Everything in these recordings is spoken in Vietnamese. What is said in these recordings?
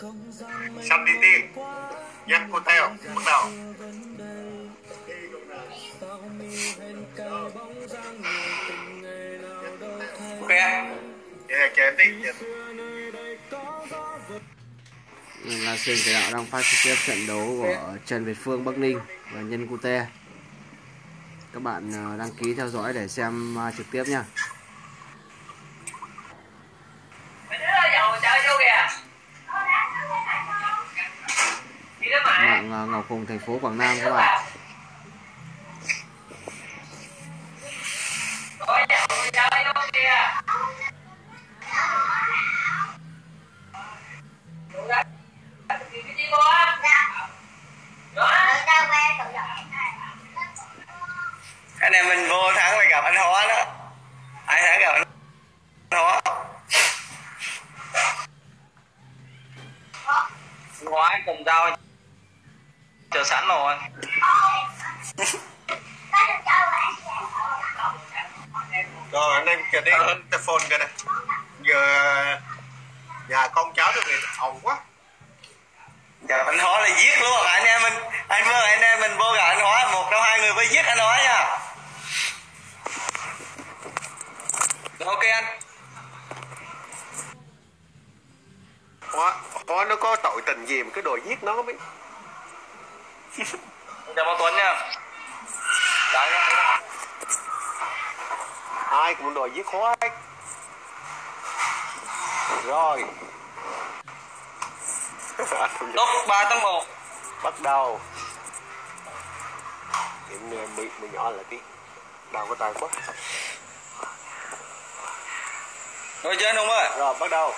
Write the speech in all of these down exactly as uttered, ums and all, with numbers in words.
Sắp đi tiên. Dân cô theo, bắt đầu. Ok. Yeah, kể tí. Là Sương Thể Đạo đang phát trực tiếp trận đấu của Trần Việt Phương Bắc Ninh và Nhân Cute. Các bạn đăng ký theo dõi để xem trực tiếp nha. Mạng Ngọc Hùng, thành phố Quảng Nam các bạn. Anh em mình vô tháng là gặp anh Hóa đó. Ai tháng gặp anh Hóa. Anh Hóa anh cầm dao chờ sẵn rồi. Rồi anh em kìa đi, telephone kìa nè. Giờ nhà con cháu được thì ồn quá. Giờ anh Hóa là giết luôn rồi anh em mình. Anh Vương anh em mình vô gặp anh Hóa, một trong hai người phải giết anh Hóa nha. Ok anh. Hóa, Hóa nó có tội tình gì mà cái đồ giết nó biết. Chào ông Tuấn nha. Đấy, ai cũng đòi giết Hóa hết. Rồi. Lúc ba tháng một. Bắt đầu. Điểm mười, mười nhỏ lại tí. Đau có tay quá. Rồi chơi anh Hùng ơi. Rồi bắt đầu.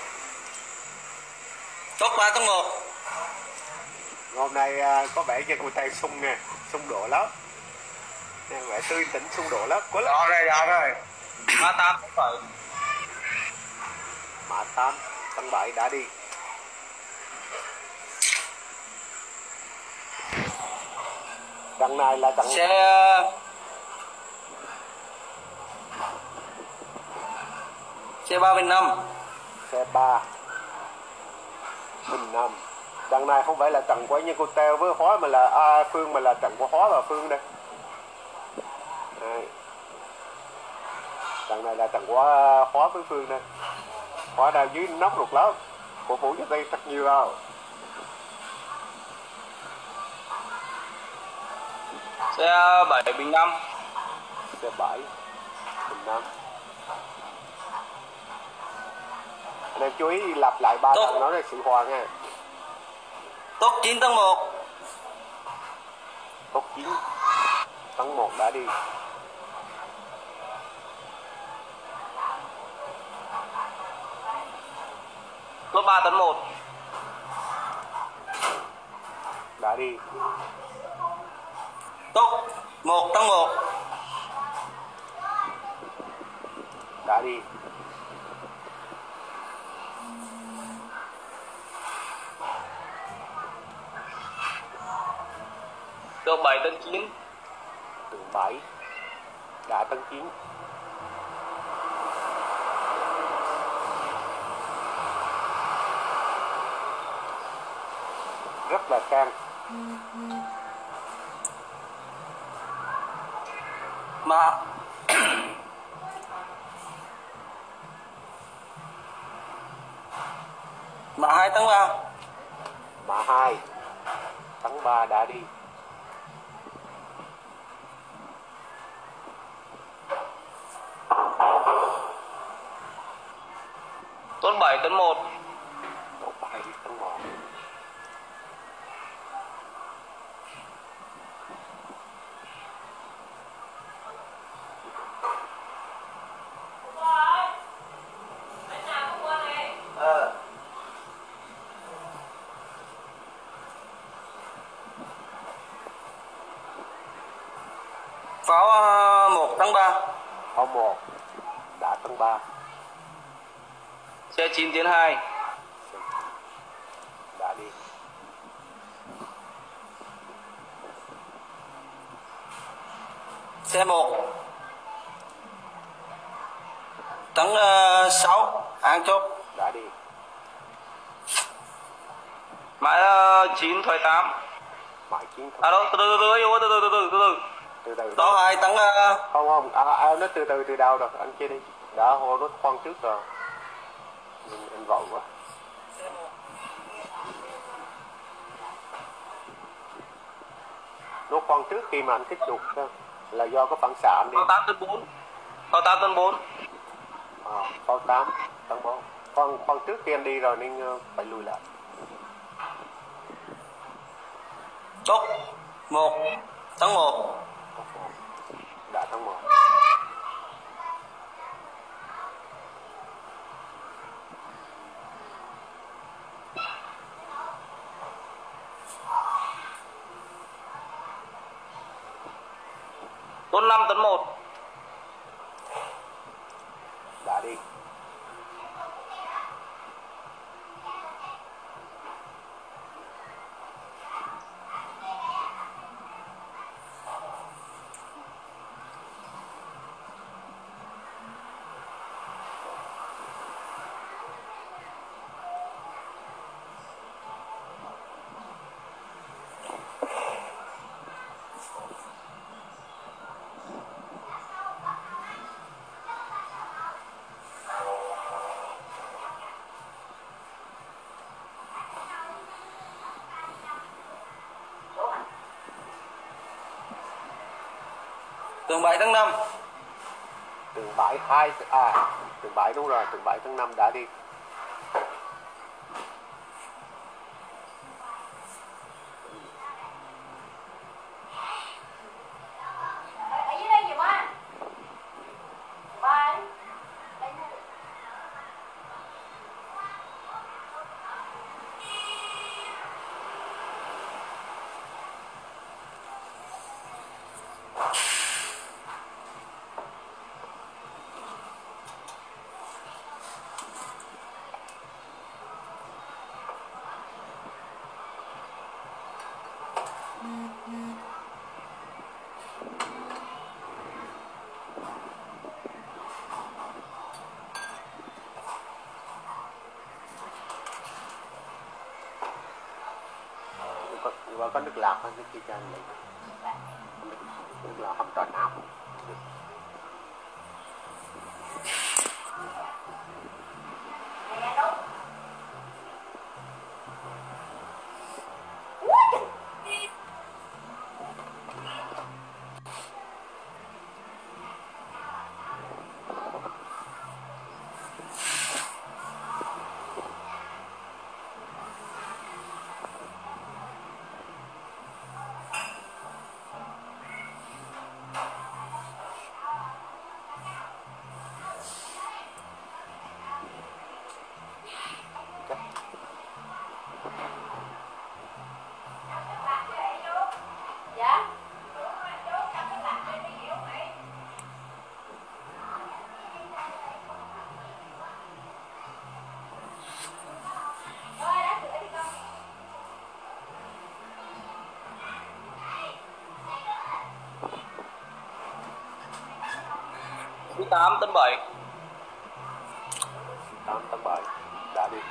Lúc ba tháng một. Hôm nay uh, có vẻ như cô tay sung nè, sung độ lắm. Nè, vẻ tươi tỉnh sung độ lắm, quá lắm. Đó rồi, đó rồi. Ba tám cũng vậy. Mã tám, tăng bảy đã đi. Trận này là trận Xe Xe ba bình năm. Xe ba bình năm. Trận này không phải là trận của như cô Teo với Hóa mà là à, Phương, mà là trận của Hóa và Phương đây. Đây. Trận này là trận của Hóa với Phương đây. Hóa đang dưới nóc ruột lắm. Cổ vũ cho tay thật nhiều đâu. Xe bảy bình năm. Xe bảy bình năm. Anh em chú ý lặp lại ba lần nói ra sự hòa nha. Tốt chín tháng một. Tốt chín tháng một đã đi. Tốt ba tháng một. Đã đi. Tốt một tháng một. Đã đi. Được bảy tấn chín. Tường bảy đã tấn chín. Rất là căng. Mà Mà hai tháng ba. Mã hai tháng ba đã đi. Tốt bảy tấn một. Tốt bảy tháng một. Ờ. Pháo một tháng ba. Pháo một đã tháng ba. Xe chín tiến hai. Đã đi. Xe một tháng sáu. An chốt. Đã đi. Mãi chín thoái tám. Mãi chín. À đâu, từ từ từ từ từ từ từ từ từ. Từ từ. Đó hai tấn. Không không, à, à, nó từ từ từ đầu rồi, anh kia đi. Đã hồ nó khoan trước rồi. Anh, anh vội quá. Nó khoan trước khi mà anh kích chuột là do có phản xạ anh đi. Phao tám tấn bốn. Phao tám tấn bốn. À, phao tám tấn bốn. Khoan khoan trước khi anh đi rồi nên phải lùi lại. Chốt một tấn một. Đã tấn một. Tuấn năm tấn một. Đã đi. Tường bảy tấn năm. Tường bảy hai à, tường bảy đúng rồi, tường bảy tấn năm đã đi. Ở dưới đây gì ba? Ba. Và có nước lạc hay nước kia cho anh lấy. Nước, nước lạc hầm tròn áo. tám tấn bảy. tám tấn bảy đã đi.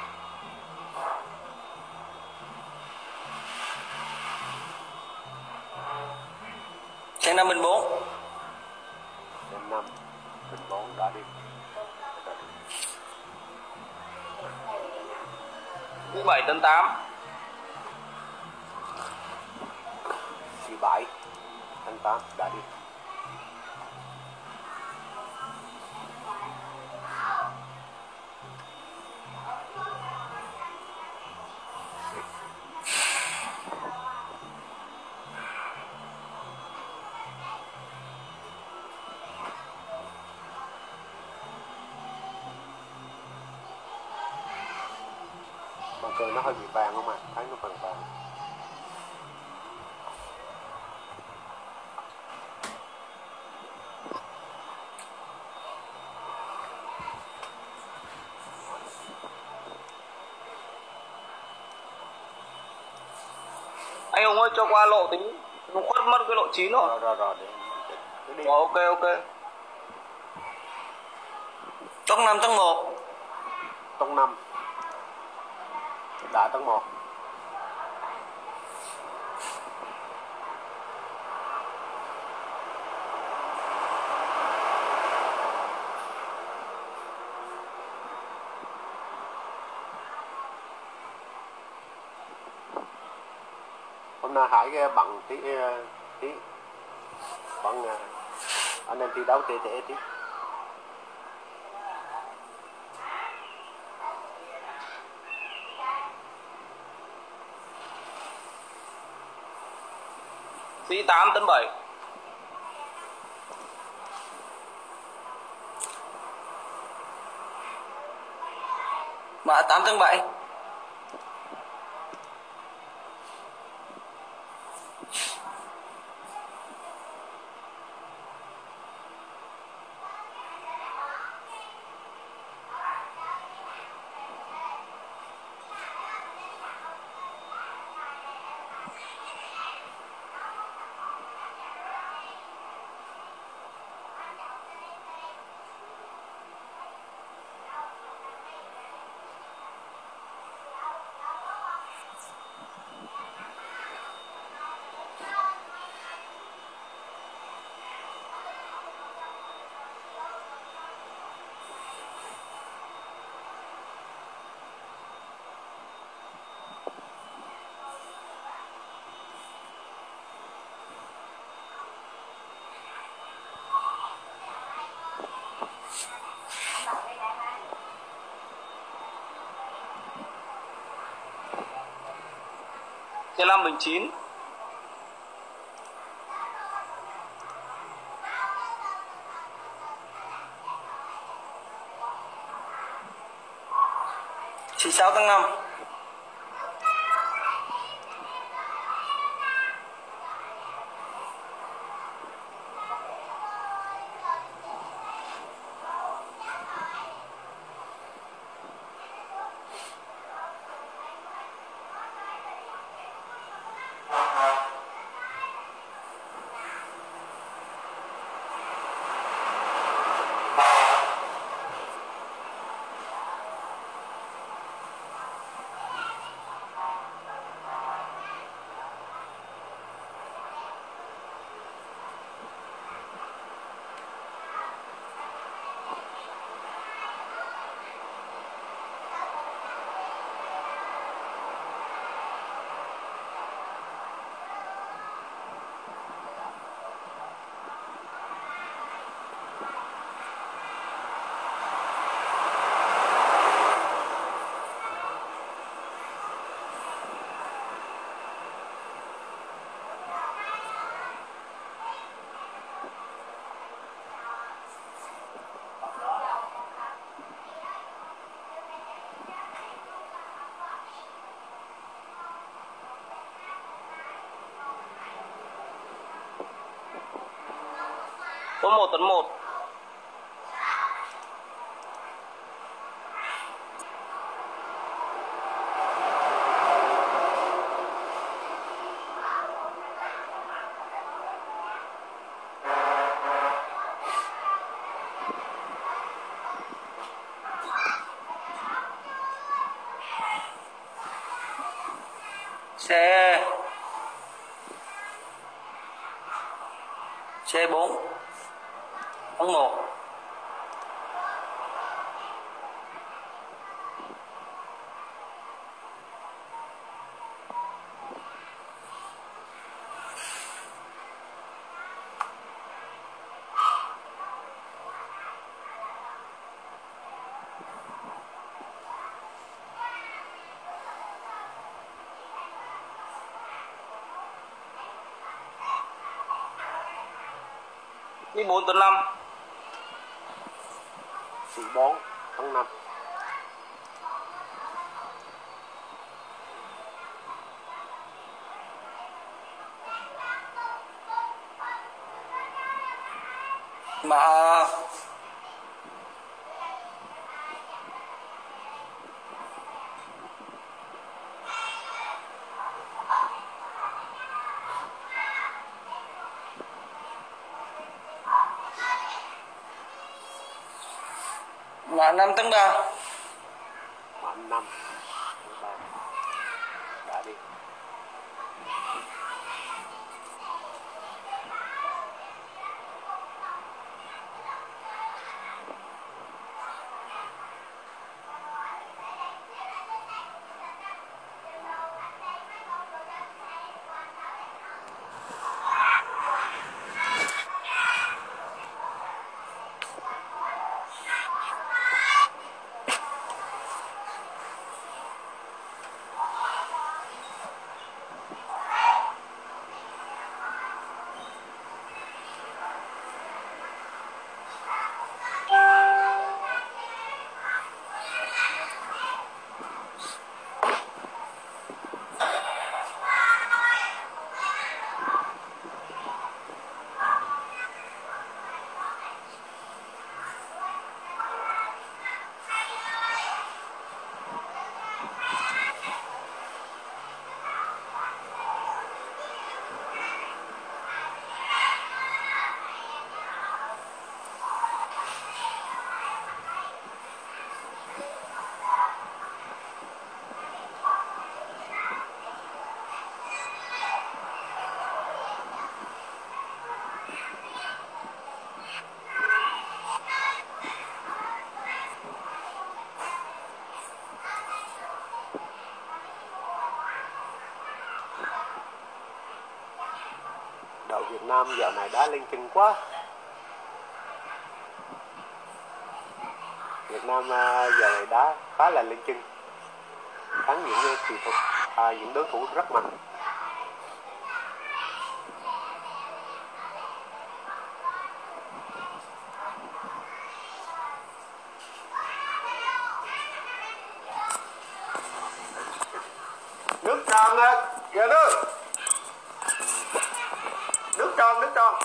Xe năm bình bốn. Xe năm bình bốn đã đi. bảy tấn tám. bảy tấn tám đã đi. Cờ nó hơi bị vàng không ạ? À? Thấy nó vàng vàng. Anh Hùng ơi cho qua lộ tí, nó khuất mất cái lộ chín rồi. Rồi rồi rồi, để, để, để đi. Rồi, ok ok. Tông năm tông một. Tông năm. Đã tông một. hôm nay Hải bận tí tí bận anh em thi đấu tệ tệ tí. Sĩ tám tấn bảy. Mã tám tấn bảy. Xe năm bình chín. Chỉ sáu tấn năm. Số một tấn một. Xe xe bốn tấn một. Đi bốn tấn năm. Sĩ bốn tấn năm. Mã Mã năm tấn ba. Mã năm tấn ba. Đã đi. Việt Nam dạo này đá lên chân quá. Việt Nam à, giờ này đá khá là lên chân, thắng những cái thủ thuật, à, những đối thủ rất mạnh. Nước tròn á, kìa nước. Nước tròn, nước tròn.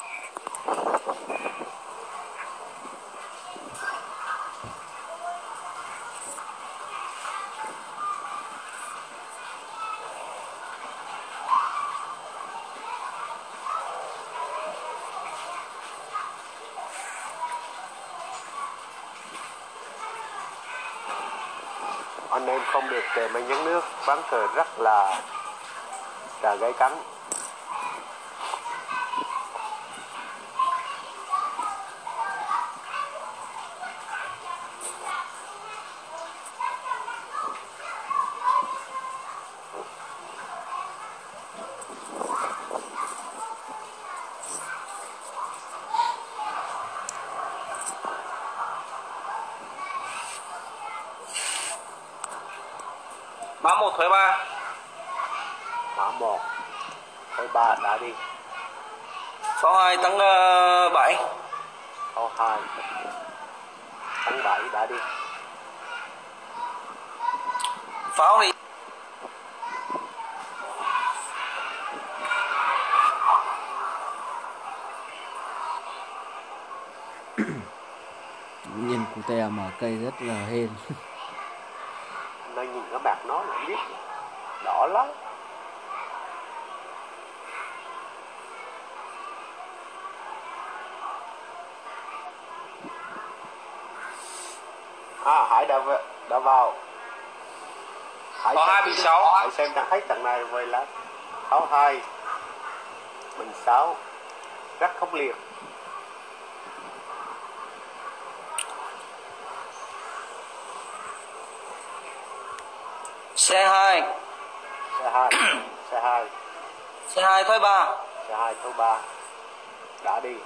Anh em không được kề máy nhấn nước, ván cờ rất là là gay cấn. Mã một thuế ba. Mã một thôi ba đã đi. Sáu hai tấn uh, bảy. Sáu hai tấn bảy đã đi. Pháo đi. Nhìn cụ tè mở cây rất là hên. Nó nhìn cái bạc nó là biết đỏ lắm. À, Hải đã đã vào. Hải Có hai bị sáu. Hải xem trận hết trận này về lá. Sáu hai bình sáu rất khốc liệt. Xe hai. Xe hai xe hai Xe hai thuế ba. xe hai số ba đã đi.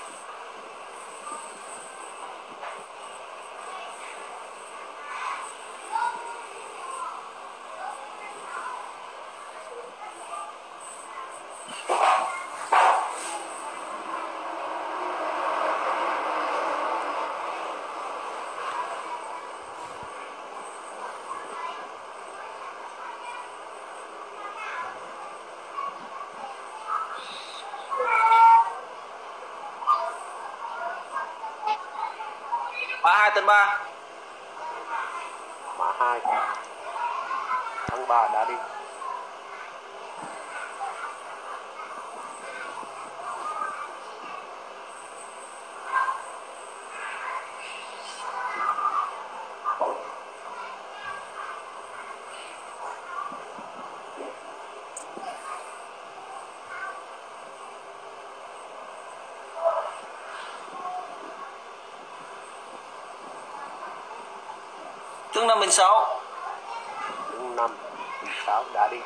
Mã hai tấn ba. Mã hai tháng ba đã đi. Tướng năm bình sáu. Đứng năm sáu đã đi.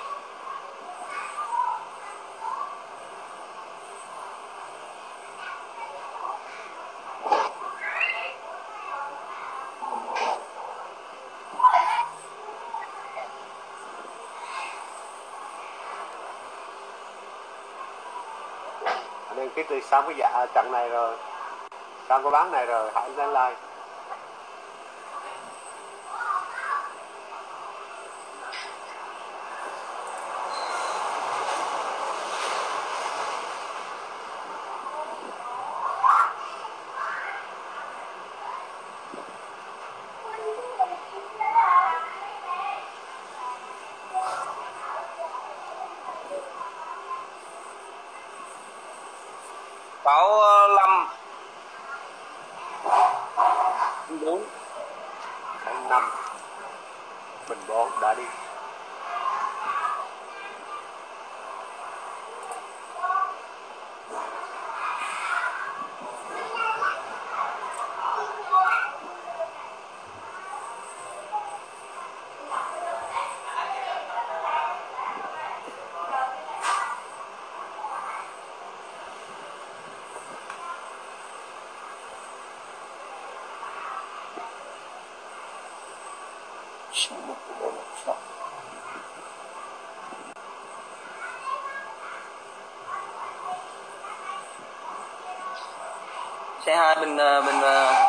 Anh em biết tôi xong cái dạ trận này rồi, xong cái bán này rồi, hãy lên like. Báo năm. Bốn. Tháng năm bình bốn đã đi. Xe hai bên bên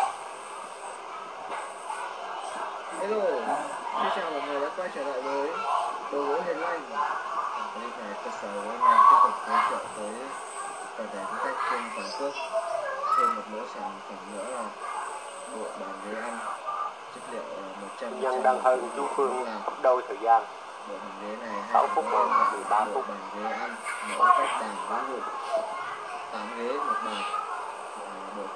Hello, xin chào mọi người đã quay trở lại với Đồ Gỗ Hiền Lành. Clip này cơ sở Gỗ Hiền Lành tiếp tục giới thiệu tới toàn thể du khách trên toàn quốc thêm một mẫu sản phẩm nữa là bộ bàn ghế ăn chất liệu một trăm phần trăm Nhân đang hơn chú Phương gấp đôi thời gian. bộ bàn ghế này sáu phút và mười ba bộ phút. bàn ghế ăn mẫu vách đàn ván gục tám ghế một bàn và bộ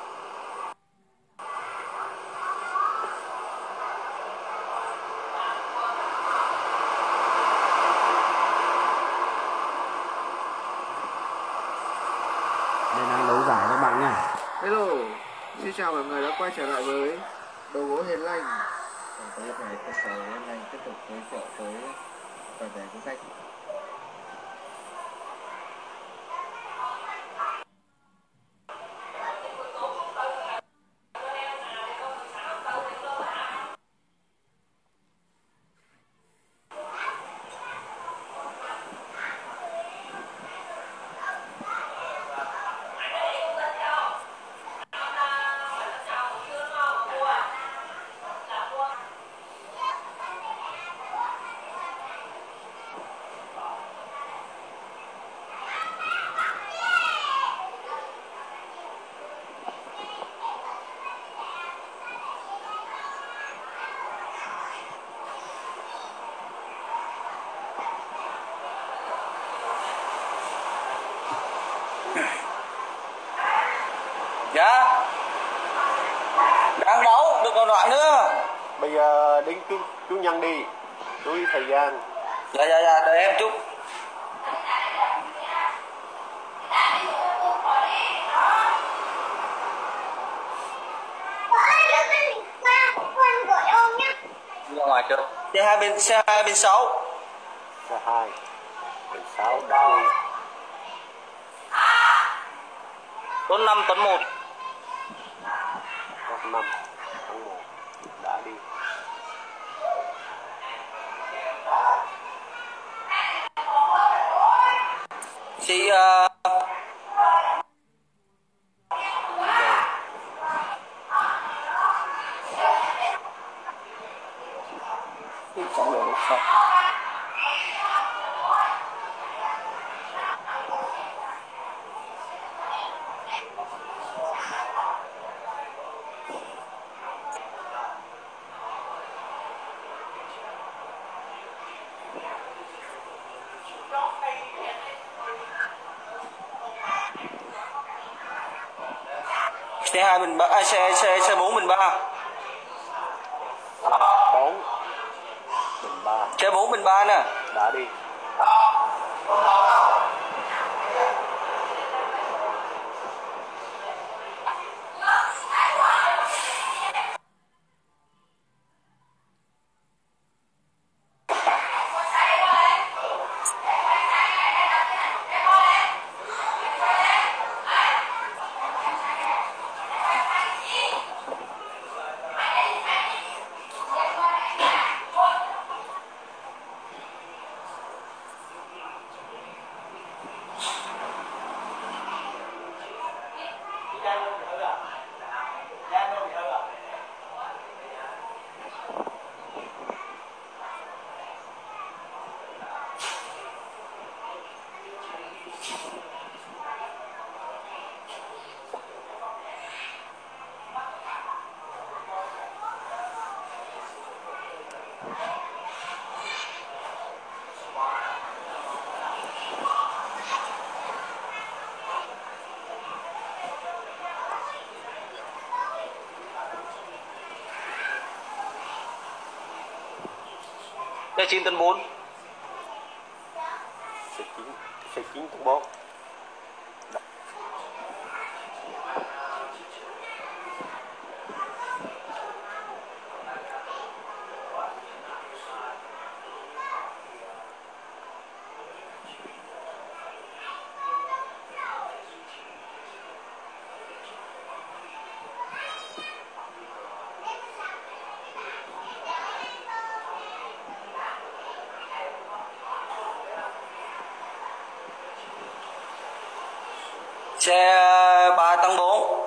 đây đang đấu giải các bạn nha. Hello, xin chào mọi người đã quay trở lại với Đồ Gỗ Hiền Lành. Trong clip này cơ sở Gỗ Hiền Lành tiếp tục giới thiệu tới toàn thể du khách dạ đang đấu được còn loại nữa. Bây giờ đến chú, chú Nhân đi, chú ý thời gian. Dạ dạ dạ đợi em chút. Ra ngoài chưa? Xe hai bên xe hai bên sáu. Xe hai, bên sáu đã đi. Tuấn năm Tuấn một. Có năm, tháng một đã đi. Chị uh... chẳng được sao. Xe hai bình ba, à, xe xe xe bốn bình ba. Bốn, bình ba Xe bốn bình ba nè. đã đi. Xe chín tấn bốn. Xe chín, xe chín tấn bốn. Xe ba tấn bốn.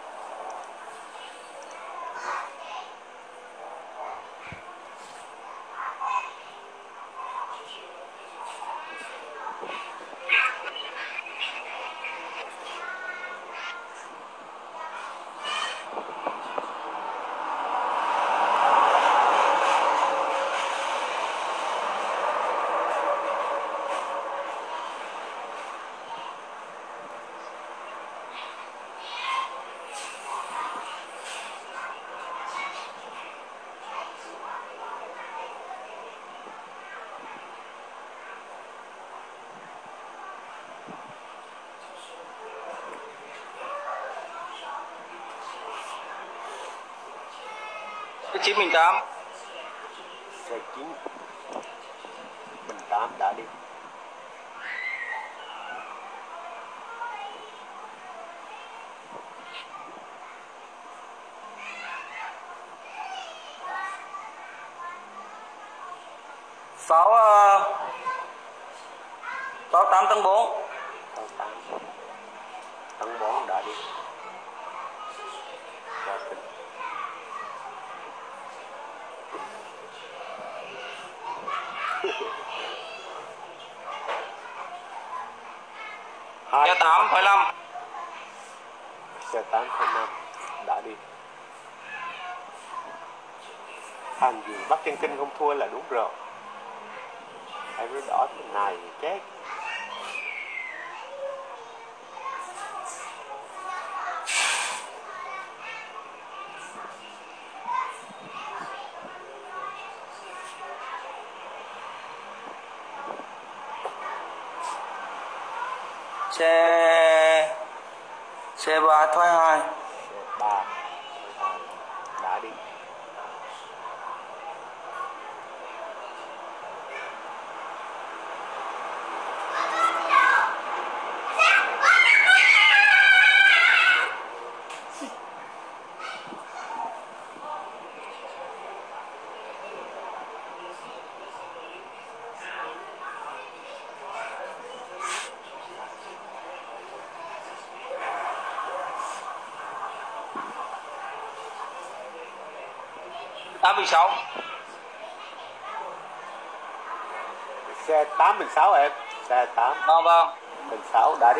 chín bình tám. Xe chín bình tám đã đi. Sáu sáu tám tấn bốn. Sáu tám tấn bốn đã đi. Đã tính. Xe tám phẩy năm. Xe tám phẩy năm đã đi. Thành gì bắt chân kinh không thua là đúng rồi. Em nói đỏ thế này chết. Xe xe ba thoái hai. Xe ba đã đi. tám bình sáu. Xe tám bình sáu em. Xe tám Vâng vâng. bình sáu đã đi.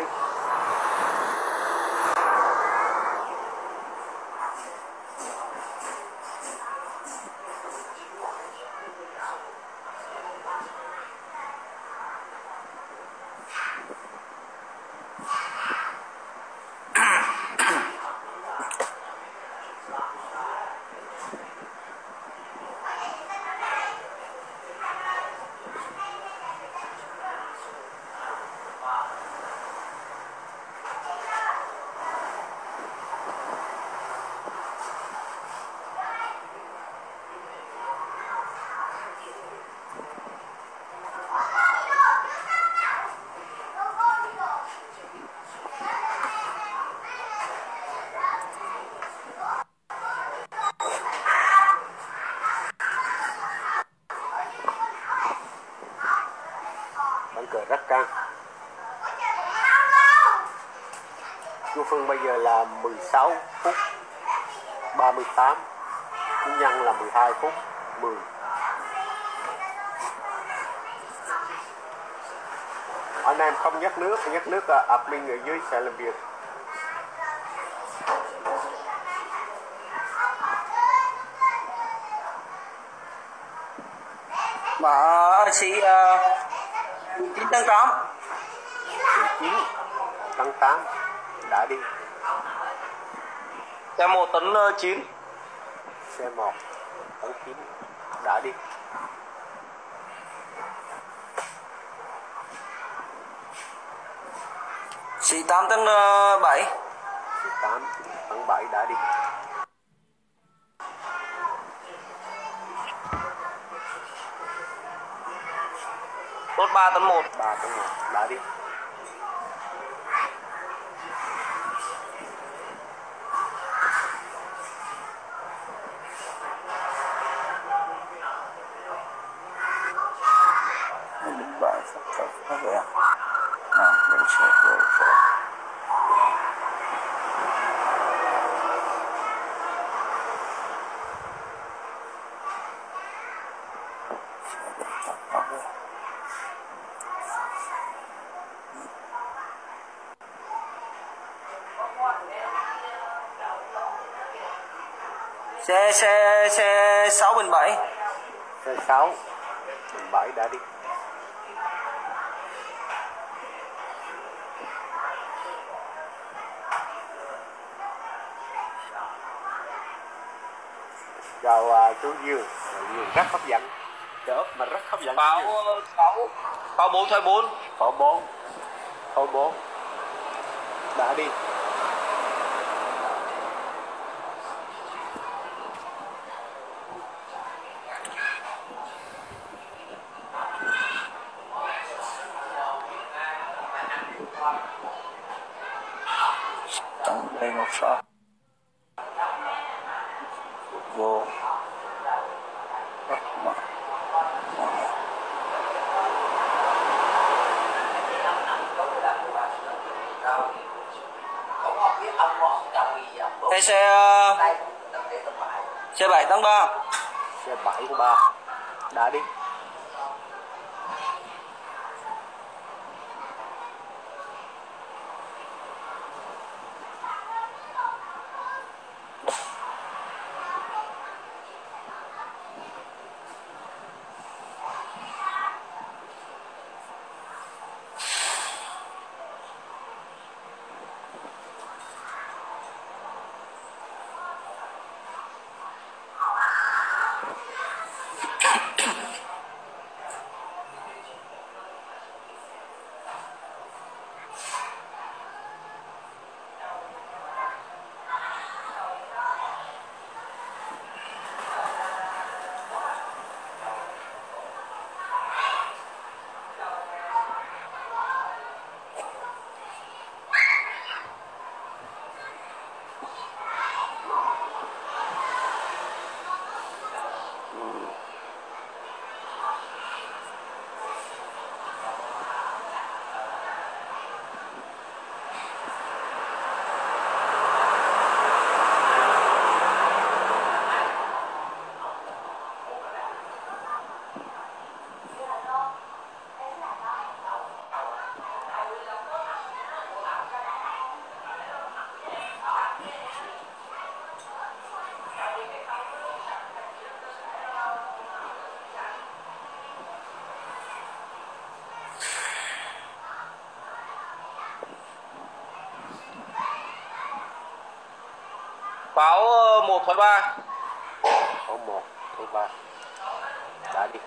Ván cờ rất căng. Chu Phương bây giờ là mười sáu phút ba mươi tám. Chu Nhân là mười hai phút mười. Anh em không nhắc nước, nhắc nước là admin ở dưới sẽ làm việc. Mà xí chín tấn tám. chín tấn tám đã đi. Xe một tấn chín. Xe một tấn chín đã đi. Xí tám tấn bảy. Xí tám tấn bảy đã đi. Đốt ba tấn một. ba tấn một đã đi. Bảy, sáu, bảy, à? À, bảy, sáu, bảy, sáu. Xe xe xe sáu bình bảy. Xe sáu bình bảy đã đi. Chào uh, chú Dương, Dương rất hấp dẫn, chở mà rất hấp dẫn. Báo sáu, báo bốn thôi bốn. Phổ bốn, phổ bốn đã đi. Tổng đây một sáu. Vô. Thế xe xe bảy tăng ba. Xe bảy của ba đã đi. Báo một thôi ba. Có một thôi ba đã đi.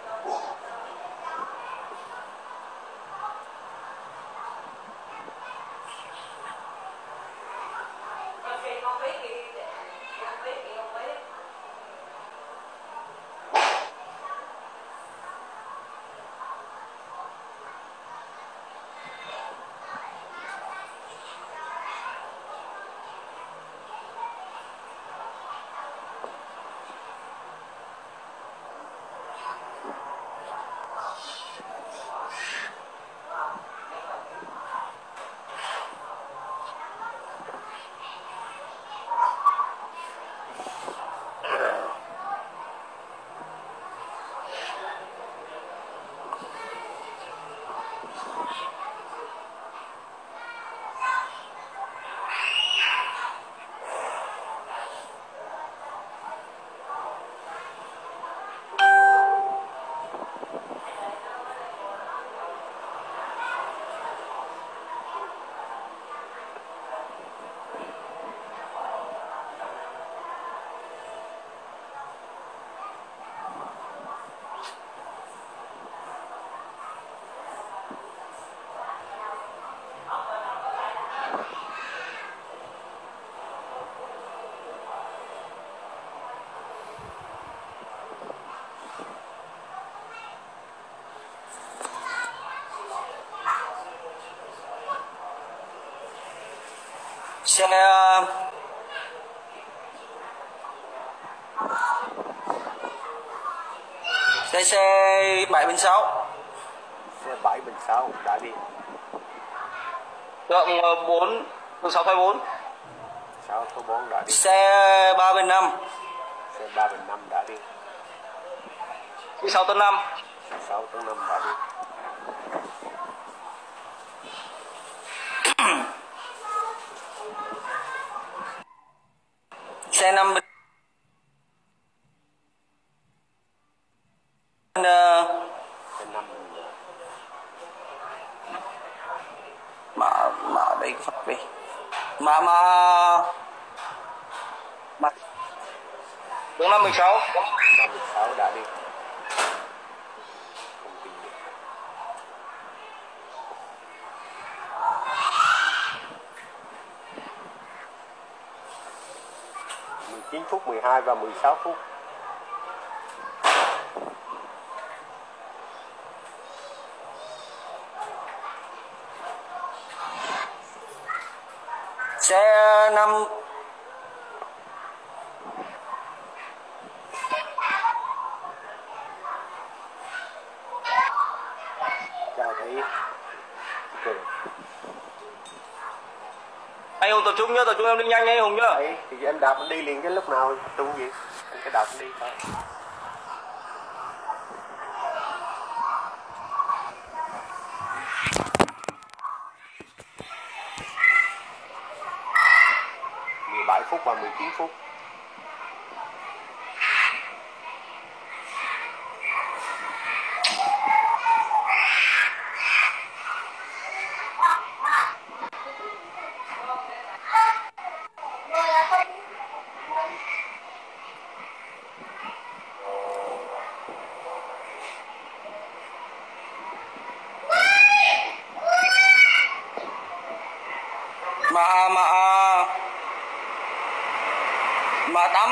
Xe xe xe bảy bình sáu. Xe bảy bình sáu đã đi. Lượng bốn bình sáu thôi bốn. sáu thôi bốn đã đi. Xe ba bình năm. Xe ba bình năm đã đi. Đi sáu tấn năm. sáu tấn năm đã đi. Xe năm bên uh, Xe năm mà mà đây phát đi mà mà mà bốn năm mười sáu năm mười sáu đã đi. Không tìm được. mười chín phút, mười hai và mười sáu phút. xe năm Chào thấy okay. anh Hùng tập trung nhá, tập trung em đi nhanh nha anh Hùng nhá. Đấy, thì anh đạp anh đi liền cái lúc nào tung gì anh cái đạp anh đi thôi. mười bảy phút và mười chín phút. mà mà mà tám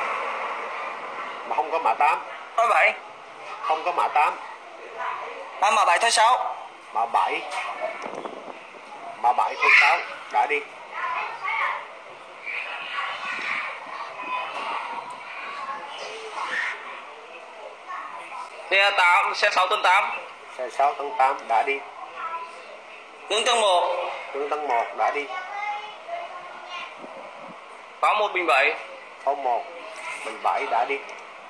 Mà không có mã tám. nói bảy Không có mã tám. à, mà bảy thôi sáu Mã bảy. Mã bảy thôi sáu đã đi. xe tám xe sáu tấn tám Xe sáu tấn tám đã đi. tướng tầng một Tướng tấn một đã đi. có một bình bảy Không một. Bình bảy đã đi.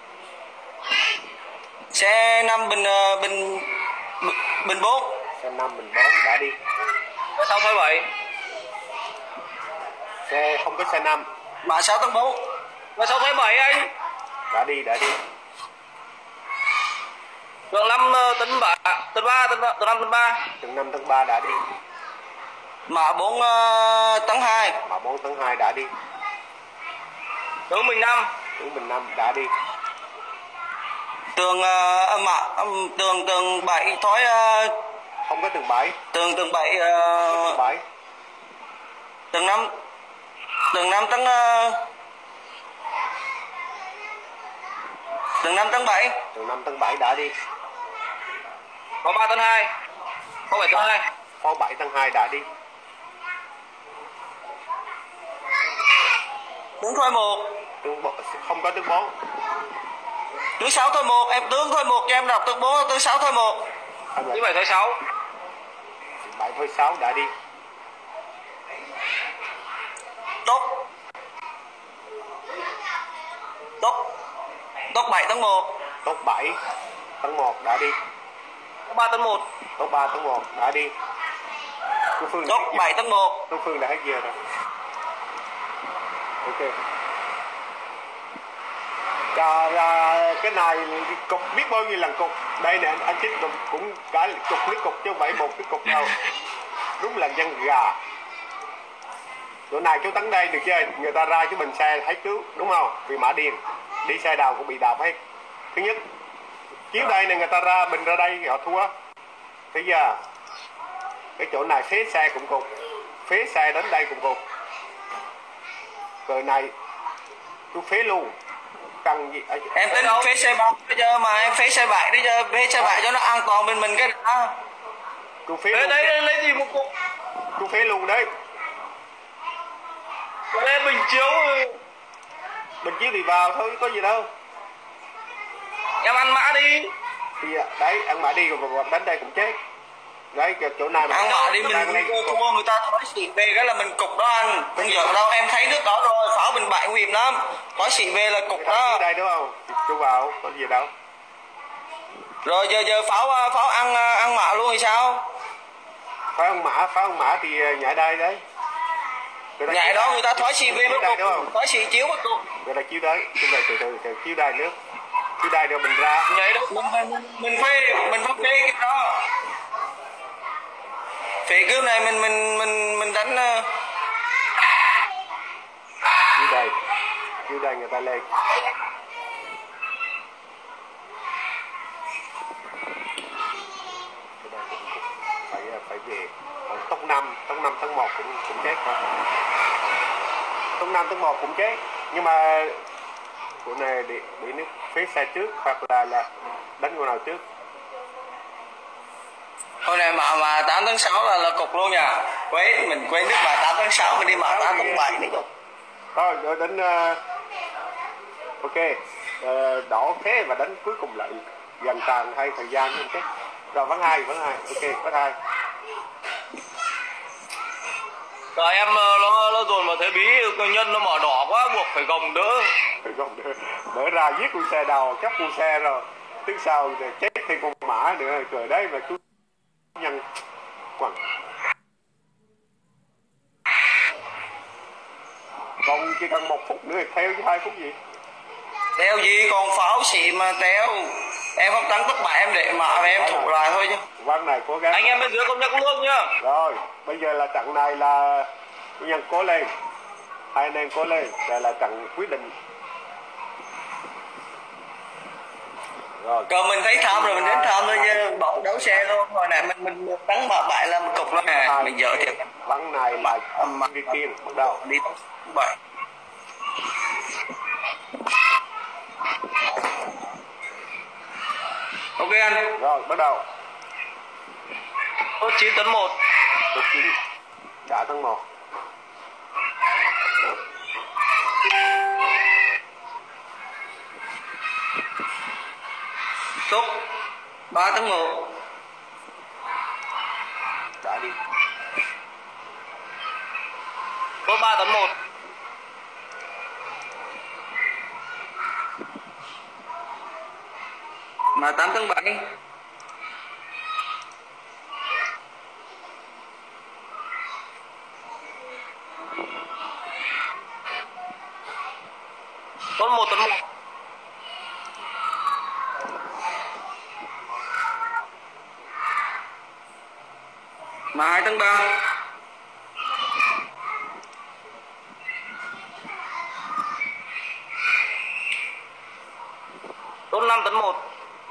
xe năm bình uh, bình bình bốn Xe năm bình bốn đã đi. xe sáu thôi bảy Xe không có xe năm. mã sáu tấn bốn mã sáu thôi bảy anh Đã đi, đã đi. đường năm tấn ba tấn ba tấn tấn năm tấn ba Tấn năm tấn ba đã đi. mã bốn uh, tấn hai Mã bốn tấn hai đã đi. tướng bình năm Tướng bình năm đã đi. tường uh, mã um, tường tường bảy thói uh, Không có tường bảy. tường tường bảy Tường uh, bảy. tường năm tường năm tấn uh, tường năm tấn bảy Tường năm tấn bảy đã đi. có ba tấn hai có bảy tấn hai Phó bảy tấn hai đã đi. tướng thôi một Tướng bộ, không có tướng bốn. tướng sáu thôi một em tướng thôi một cho em đọc tướng bốn tướng sáu thôi một Như bảy thôi sáu bảy thôi sáu đã đi. tốt tốt tốt bảy tấn một Tốt bảy tấn một đã đi. có ba tấn một Tốt ba tấn một đã đi. Cô Phương tốt bảy tấn một Cô Phương đã hết giờ rồi. Ok. Cho ra cái này cục biết bao nhiêu lần cục. Đây nè anh, anh chích cũng, cũng cả cục mấy cục chứ không phải một cái cục đâu. Đúng là dân gà. Chỗ này chú Tấn đây được chơi. Người ta ra chứ mình xe thấy chú đúng không? Vì Mã Điền đi xe đầu cũng bị đạp hết. Thứ nhất chiếu đây này người ta ra mình ra đây họ thua. Bây giờ cái chỗ này phế xe cũng cục, phế xe đến đây cũng cục. Rồi này tôi phế luôn. Cần gì ở, em tính phế xe ba bây giờ mà em phế xe bảy bây giờ phế xe bảy cho nó an toàn bên mình cái đó. tôi phế Đấy, luôn. đấy, đấy, lấy gì một cục Tôi phế luôn đấy. lên bình chiếu Bình chiếu thì vào thôi có gì đâu. em ăn mã đi Thì đấy ăn mã đi rồi đánh đây cũng chết. Đấy chỗ này mà ăn mã đi mình đang đây thua người ta thói xị về cái là mình cục đó anh không giỡn đâu em thấy nước đó rồi pháo bình bảy nguy hiểm lắm thói xị về là cục đó đây đúng không? Chú vào có gì đâu. Rồi giờ giờ pháo pháo ăn ăn mạ luôn thì sao? Pháo ăn mã, pháo ăn mã thì nhảy đây đấy. Nhảy đó người ta thoái xê vê mất cục, thoái xì chiếu mất cục. Người ta chiếu đấy, chúng ta từ từ từ chiếu đai nước, chiếu đai rồi mình ra. Nhảy đó mình mình mình phê mình phê cái đó. Phê cướp này mình mình mình mình đánh chiếu đai, chiếu đai người ta lên. Phải phải về. Còn tốc năm, tốc năm tấn một cũng cũng chết thôi. Tốc năm tấn một cũng chết, nhưng mà của này bị bị nước phế xe trước hoặc là là đánh con nào trước. Hôm nay mà mà tám tháng sáu là là cục luôn nha. Quấy mình quên nước mà tám tháng sáu mình đi mà tám tháng bảy nữa. Thôi rồi đánh uh, ok uh, đỏ thế và đánh cuối cùng lại dần tàn hay thời gian không chết. Rồi vẫn hai vẫn hai ok vẫn hai. Rồi em nó nó dồn vào thế bí nhân nó mở đỏ quá buộc phải gồng đỡ. Phải gồng đỡ, đỡ ra giết con xe đầu cắp con xe rồi. Tức sau thì chết thêm con mã nữa rồi đấy mà chú nhân quăng. Còn chỉ cần một phút nữa thì theo chứ hai phút gì. Theo gì còn pháo xị mà theo. Em không thắng tất bại em để mà em thủ lại thôi chứ. Văn này cố gắng. Anh em bên dưới không nhắc nước nhá. Rồi bây giờ là trận này là nhân cố lên, hai anh em cố lên, đây là trận quyết định. Rồi Còn mình thấy tham rồi mình đến tham thôi chứ bỏ đấu xe luôn. Hồi nãy mình mình một thắng mà bại là một cục lắm à. Mình dở thiệt. Ván này là đi tiên bắt đầu đi bảy. Ok anh. Rồi bắt đầu. Tốt chín tấn một. Tốt chín. Đã tấn một. Tốt ba tấn một. Đã đi. Tốt ba tấn một. Mà tám tấn bảy. Tốt một tấn một. Mà hai tấn ba. Tốt năm tấn một.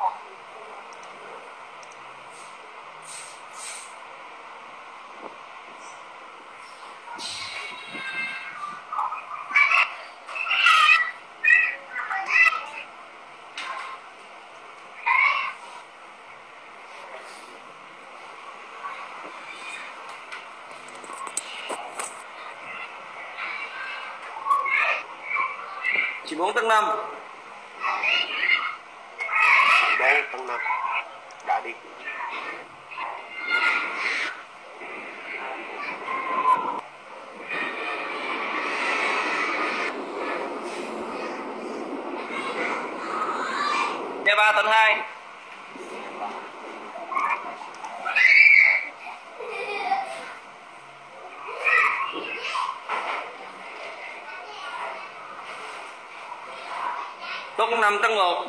Chỉ bốn tấn năm. Bốn tấn năm. Đã đi. Nhà ba tấn hai. Tốt năm tấn một.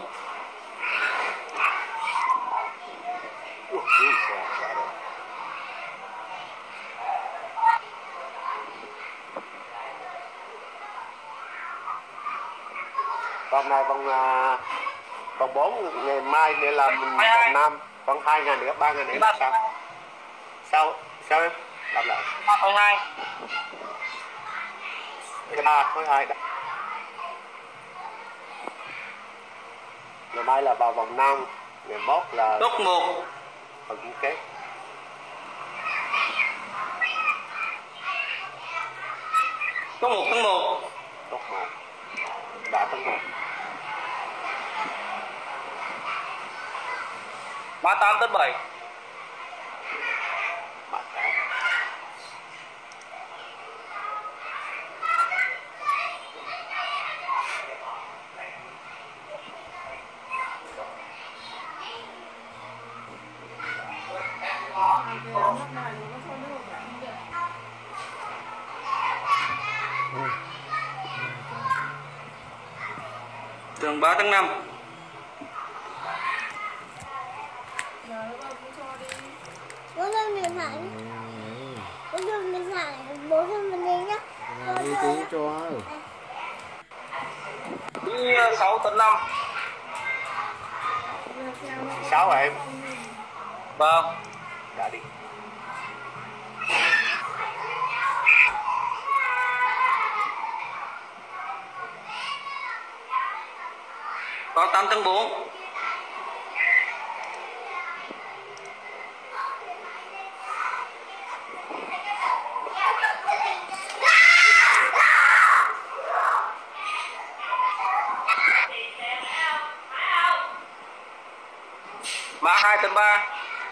Hôm nay còn uh, còn bốn ngày mai nữa là mình còn năm, còn hai ngày nữa, ba ngày nữa là sao? Sao? Sao em? Làm lại. ba khối hai. ba khối hai đã. Ngày mai là vào vòng năm, ngày mốt là Tốt một. phần chung kết. Có một tấn một. Tốt một. Đã tấn một. ba tám tấn bảy. Ba tám. Tường ba tầng năm. Bố cho mình thẳng. Bố cho mình thẳng. Bố cho mình đi nhá. Đi tí cho. Đi sáu tấn năm. Sáu hả em? Vâng. Đã đi. Có tám tầng bốn. Mã hai tấn ba.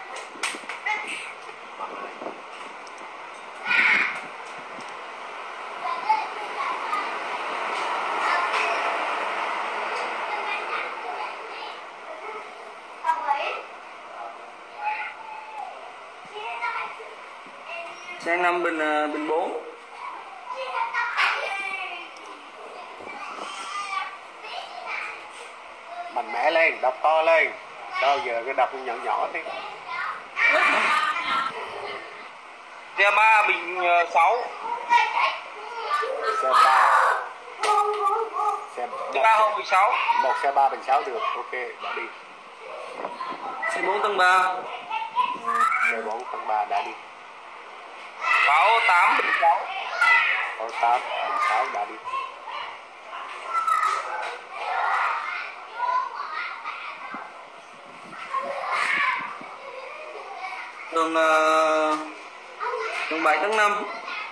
Sang năm bình bình bốn. Mạnh mẽ lên, đọc to lên. Bao giờ cái đọc nhỏ nhỏ thế. Xe ba bình sáu. Xe ba. Xe Xe ba hộp bình sáu. một xe ba bình sáu được. Ok, đã đi. Xe bốn tầng ba. Xe bốn tầng ba đã đi. Pháo tám bình sáu. Pháo tám bình sáu đã đi. Tường uh, tường bảy tầng năm.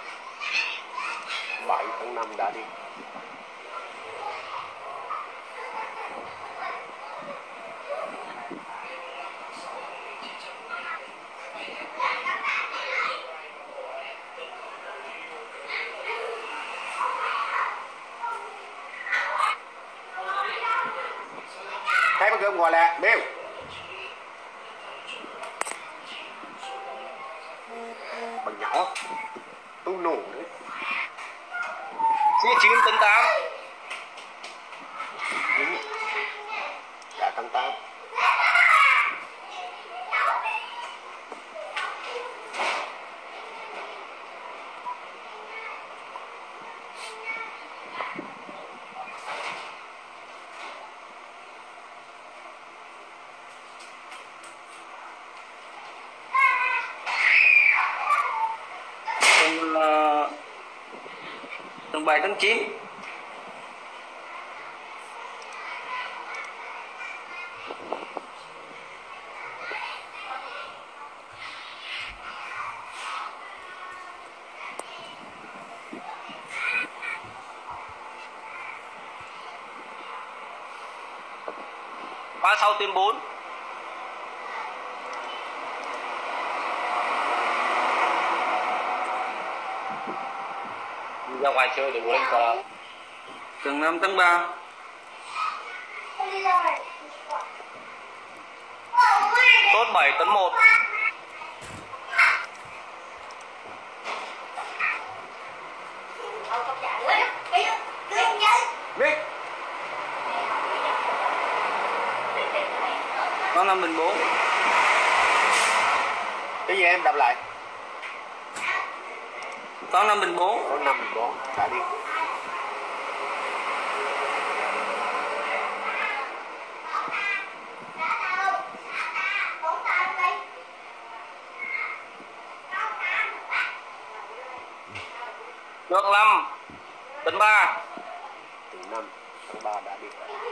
bảy tháng năm đã đi. Thấy bác gom gọi là Bill. Bằng nhỏ tôi nổ đấy. Xe chín tấn tám. Đã tầng tám. Tầng uh, tầng bảy tầng chín. Ba sau tuyến bốn. Đi ra ngoài chơi để bố lên cờ. Tầng năm tầng ba. Tốt bảy tấn một. Biết. Có năm bình bốn. Cái gì em đọc lại? Có năm bình bốn. Có năm bình bốn đã đi. Được năm tấn ba. Từ năm tấn ba đã đi.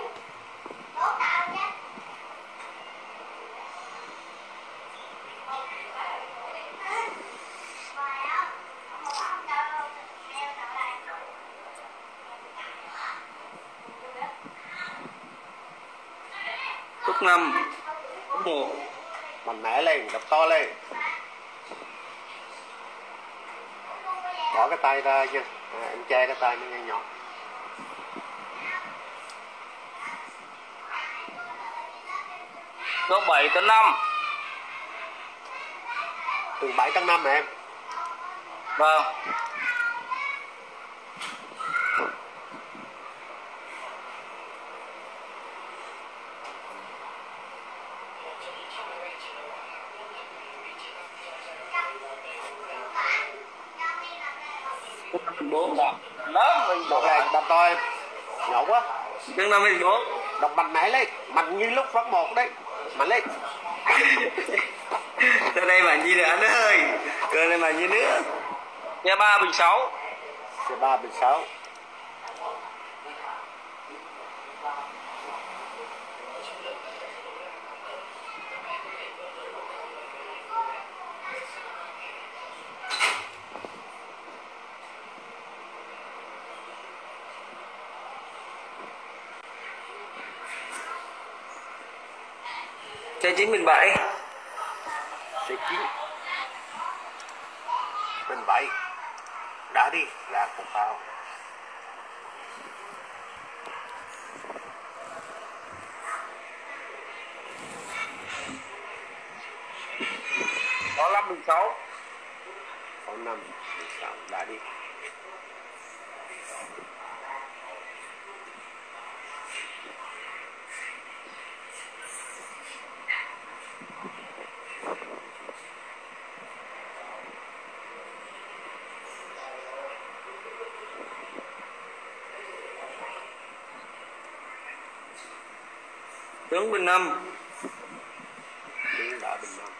Túc năm. Túc một. Mạnh mẽ lên, đập to lên. Bỏ cái tay ra chứ. À, em che cái tay nó nghe nhỏ. Được bảy tấn năm. Từ bảy tháng năm mà em. Vâng. bốn Đó mình Đọc này đọc to em. Nhỏ quá. chương năm mươi bốn. Đọc mạnh mẽ lên, mạnh như lúc phát một đấy. Mạnh lên. Tới đây bạn gì nữa anh ơi. Cười lên bạn gì nữa. xe ba bình sáu. Xe ba bình sáu. Xe chín bình bảy. Xe chín bình bảy. Đã đi là cục phao. Có năm bình sáu. Có năm bình sáu đã đi. Tướng bình năm. Đứng đã bình năm.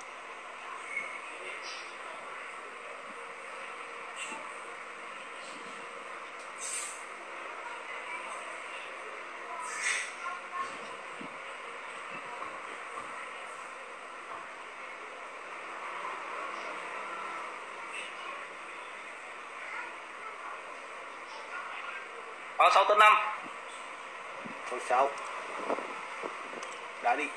Có sáu tấn năm. Con sáu đã đi.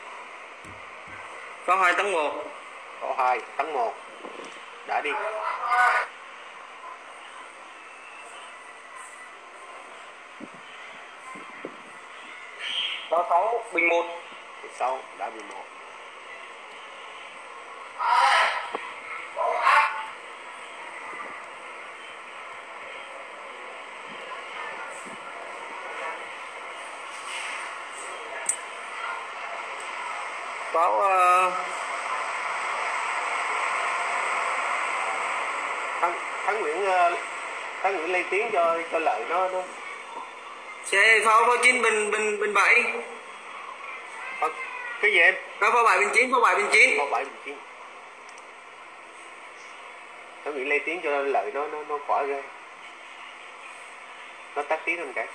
Có hai tấn một. Có hai tấn một đã đi. Có sáu bình một. sáu đã bình một. Có uh, Thắng Thắng Nguyễn uh, Thắng Nguyễn lấy tiếng cho cho lợi nó nó. xe pháo pháo chín bình bình bình bảy. Ờ, cái gì em? Có pháo bảy bình chín, pháo bảy bình chín. Có bảy bình chín. Thắng Nguyễn lấy tiếng cho lợi nó nó nó khỏi ra. Nó tắt tiếng hơn cái.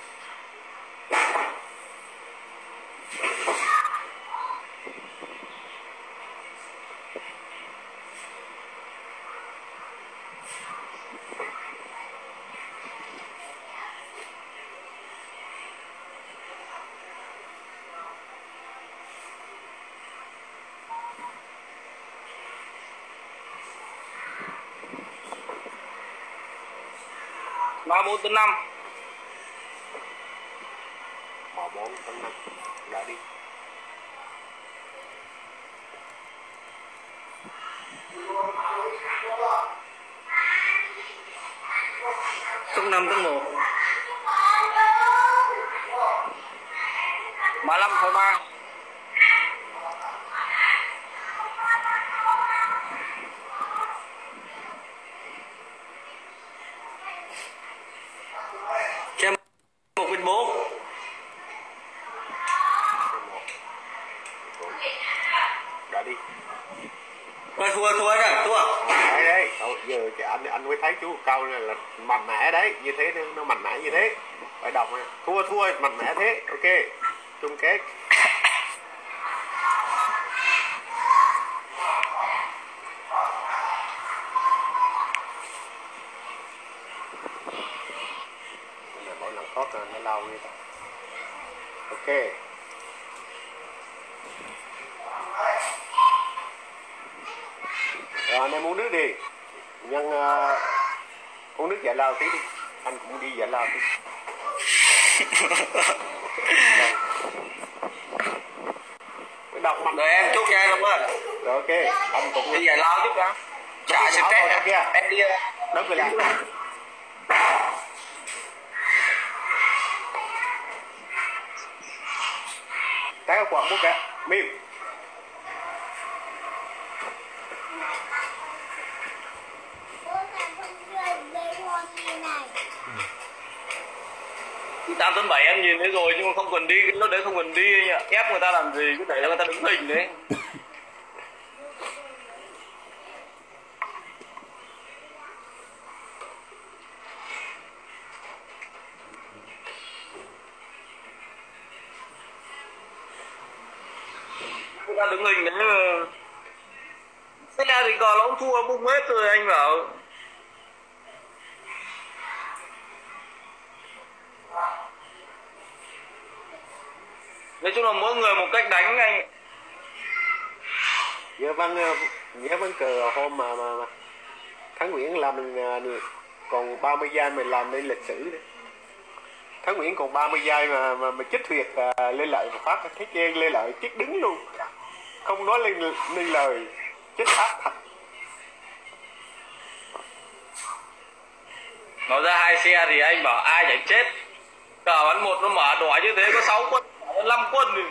Ba bốn tấn năm. Mỏ bốn tấn năm đã đi. Không năm tấn một. Ba năm phẩy ba. Xe một bình bốn. Đã đi. Rồi thua thua rồi, thua. Đấy đấy. Thôi, giờ thì anh anh mới thấy chú câu này là mạnh mẽ đấy, như thế nó mạnh mẽ như thế. Phải đọc này. Thua thua mạnh mẽ thế. Ok. Chung kết. Mỗi lần thoát là nó lâu như thế. Ok. Rồi anh em uống nước đi. Nhân uh, uống nước giải lao tí đi. Anh cũng đi giải lao tí. Đọc mặt. Rồi em chúc cho em không ơi. Rồi ok. Anh cũng Đi giải lao chút đã. Dạ Cái nhỏ stress vào à? đó kia. Em đi Đóng cửa lại. Cái quạt bút kìa. Miu. Bố mẹ không chơi với con như này. tám tấn bảy em nhìn thấy rồi nhưng mà không cần đi, cái lúc đấy không cần đi nhá. Ép người ta làm gì, cứ để cho người ta đứng hình đấy. Người ta đứng hình đấy. Xe thì cò nó cũng thua bung hết rồi anh bảo. Nói chung là mỗi người một cách đánh anh. Nhớ văn nhớ văn cờ hôm mà mà, mà. Thắng Nguyễn làm mình còn ba mươi giây mình làm nên lịch sử đấy. Thắng Nguyễn còn ba mươi giây mà mà, mà chích huyệt à, Lê Lợi một phát thấy chen Lê Lợi chích đứng luôn, không nói lên lên lời, chích áp thật. Nó ra hai xe thì anh bảo ai chẳng chết. Cờ bắn một nó mở đỏ như thế có sáu quân, năm quân thì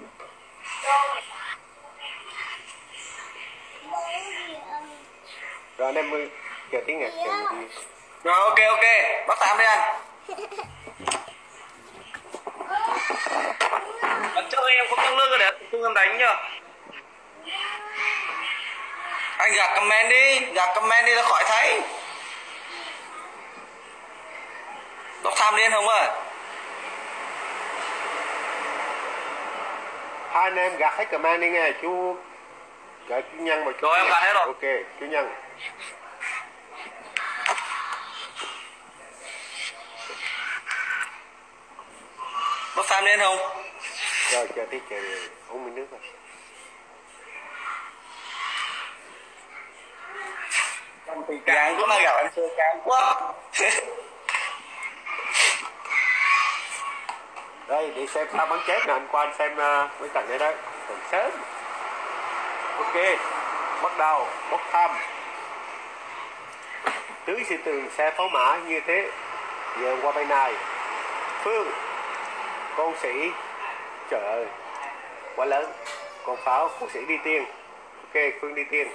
Rồi anh em ơi, chờ tiếng nhạc chờ một đi. Rồi ok ok, bắt tạm đi anh. bắn trước em không tăng lương để tương em đánh nhá. Anh gạt comment đi, gạt comment đi là khỏi thấy. Bóc tham đi anh Hùng ơi. Hai anh em gạt hết comment đi nghe chú. Gạt chú Nhân vào chú. Rồi em gạt hết rồi. Ok, chú Nhân. Bóc tham đi anh Hùng. Rồi chờ tí chờ uống miếng nước rồi. Càng cũng là gặp anh Sơn càng quá. Đây để xem sao bắn chết nè, anh qua anh xem uh, mấy trận này đấy còn sớm. Ok, bắt đầu bốc thăm tứ sĩ tường xe pháo mã như thế. Giờ qua bên này Phương con sĩ, trời ơi quá lớn, con pháo con sĩ đi tiên. Ok, Phương đi tiên.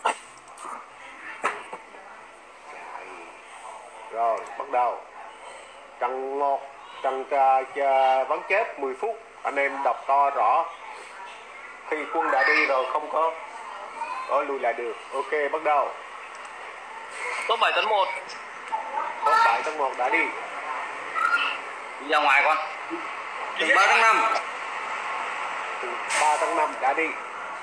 Rồi bắt đầu trận một, trận uh, bắn chết mười phút, anh em đọc to rõ. Khi quân đã đi rồi không có có lùi lại được. Ok, bắt đầu. Top bảy tấn một. Top bảy tấn một đã đi. Đi ra ngoài con. Từng ba tháng năm. Từng ba tấn năm đã đi.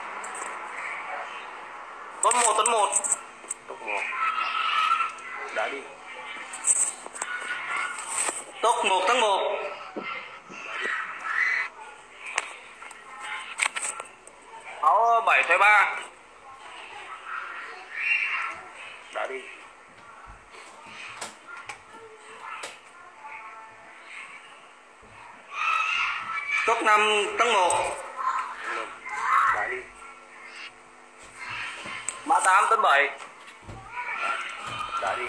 Top một tấn một. Top một đã đi. Top một tháng một. Sáu bảy phẩy ba. Đã đi. Top năm tháng một. Đã đi. Mã tám tấn bảy. Đã đi.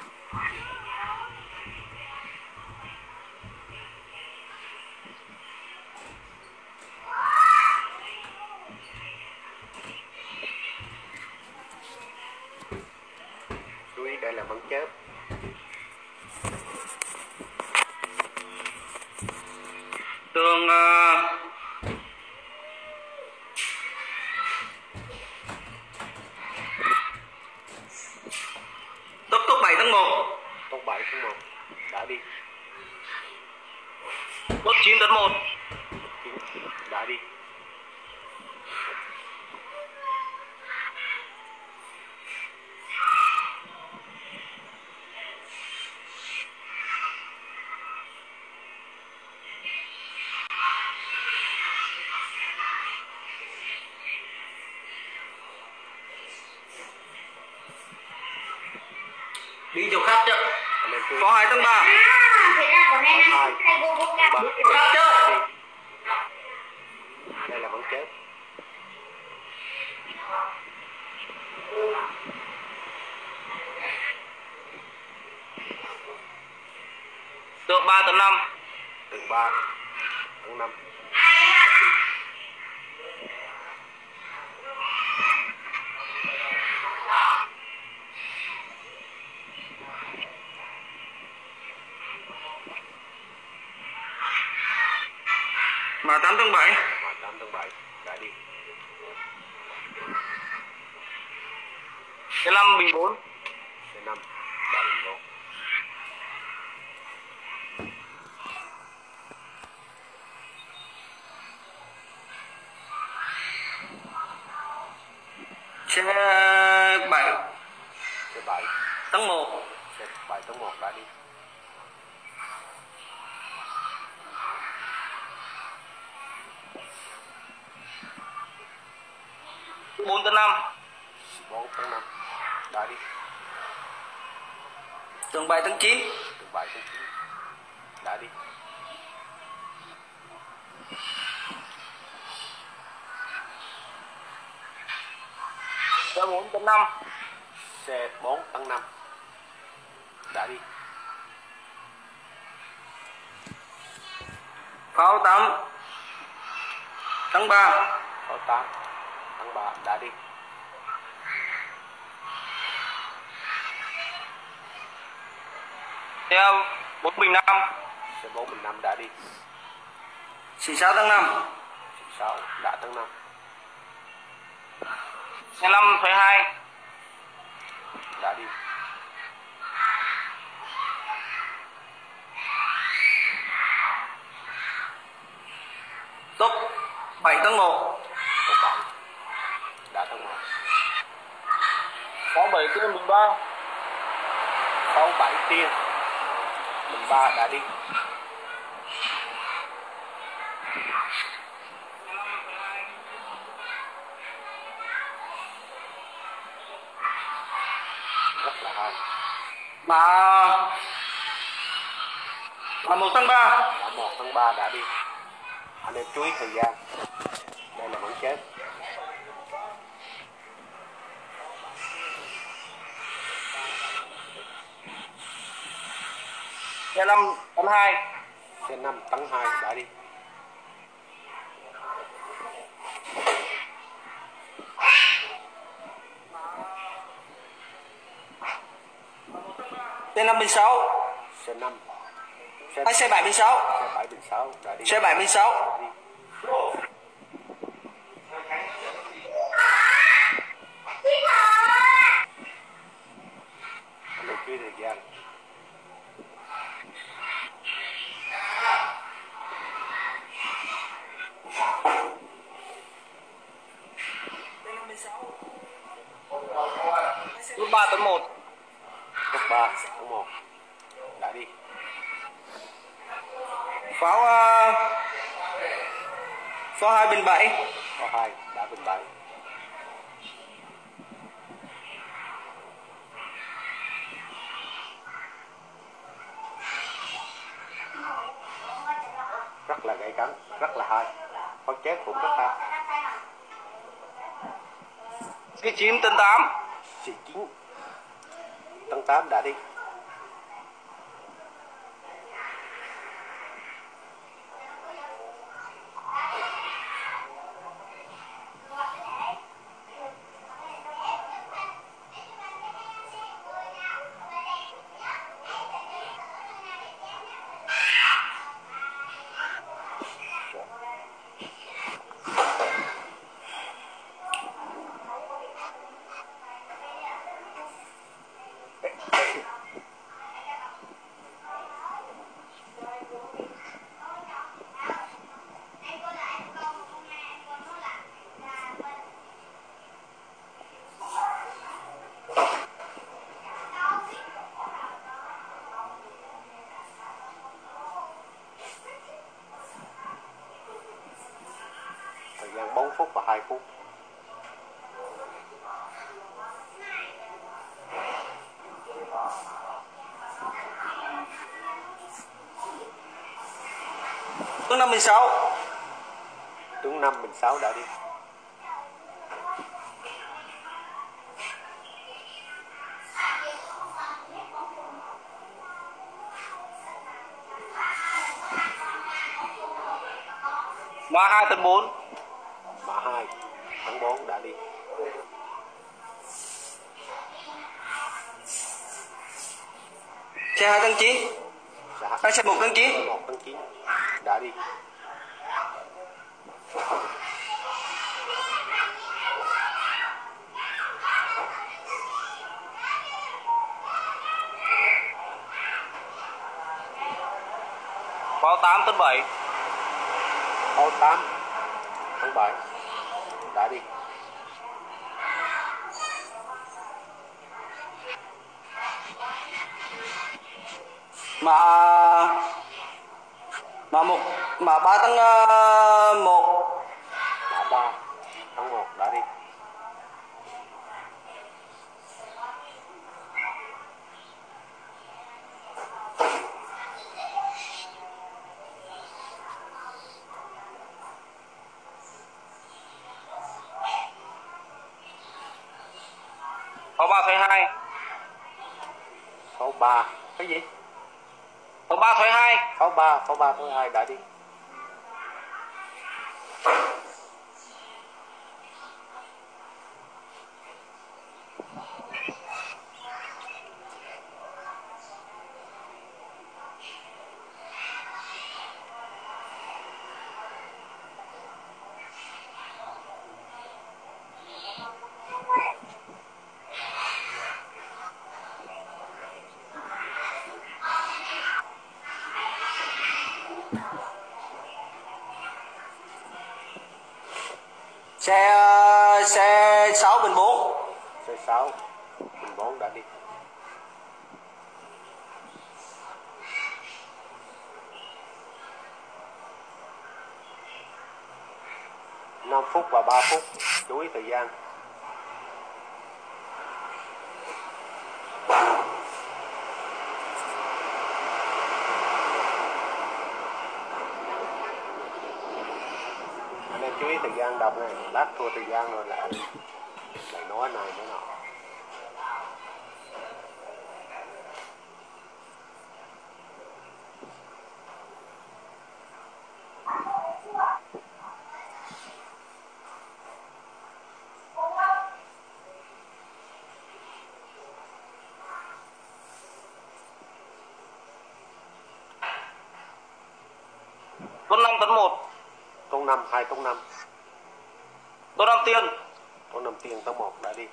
Chú ý đây là bắn chớp. Tường uh... Top top bảy tháng một. Top bảy tấn một đã đi. Top chín tấn một. Đã đi. Đi chỗ khác chứ. Anh em chú ý. Có hai tháng ba. Thế là có nên Hai, ăn hay vô vô ba. cặp. Khác chứ. Đây là bắn chớp. ba tấn năm. Tường ba tấn năm. Mã tám tấn bảy. Mã tám tấn bảy đã đi. C năm bình bốn. C năm đã bình bốn. C bảy. C bảy Tấn một. C bảy tấn một đã đi. bốn tấn năm. bốn tấn năm đã đi. Tường bảy tấn chín. Tường bảy tấn chín đã đi. C bốn tấn năm. C bốn tấn năm đã đi. Pháo tám tấn ba. Pháo tám tấn ba đã đi. C bốn bình năm. C bốn bình năm đã đi. C sáu tấn năm. C sáu đã tấn năm. C năm thuế hai. Đã đi. Tốt bảy tấn một. Tốt bảy đã tấn một. Có bảy tiên bình ba. Pháo bảy tiên bình ba đã đi. Rất là hay. Mã Mã một tấn ba. Đã một tấn ba đã đi. Anh em chú ý thời gian. Đây là bắn chết. C năm tấn hai. C năm tấn hai đã đi. C năm bình sáu. C năm À, C bảy bình sáu. C bảy bình sáu đã đi. C bảy bình sáu. Đi. Anh em chú ý thời gian. Rút ba tấn một. Top ba tấn một đã đi. Pháo uh, pháo hai bình bảy. Pháo hai đã bình bảy. Rất là gay cấn, rất là hay. Pháo chết cũng rất hay. C chín tấn tám. C chín tấn tám đã đi. Thời gian bốn phút và hai phút. Tướng năm bình sáu. Tướng năm bình sáu đã đi. Mã hai tấn bốn. Mã hai tấn bốn đã đi. Xe hai tấn chín. Dạ. À, xe một tấn chín. một tấn chín đã đi. Pháo tám tấn bảy. Pháo tám tấn bảy đã đi. Mã mã một mã ba tấn một. Mã ba tấn một đã đi. Pháo ba thoái hai. Pháo ba cái gì? Pháo ba thoái hai. Pháo ba pháo ba thoái hai đã đi. Xe xe sáu bình bốn. Xe sáu bình bốn đã đi. năm phút và ba phút, chú ý thời gian. Anh em chú ý thời gian đọc này, lát thua thời gian rồi lại lại nói này nói nọ. Tuấn năm tấn một. Tông năm hai tông năm. Tuấn năm tiền. Tông năm tiền tông một đã đi.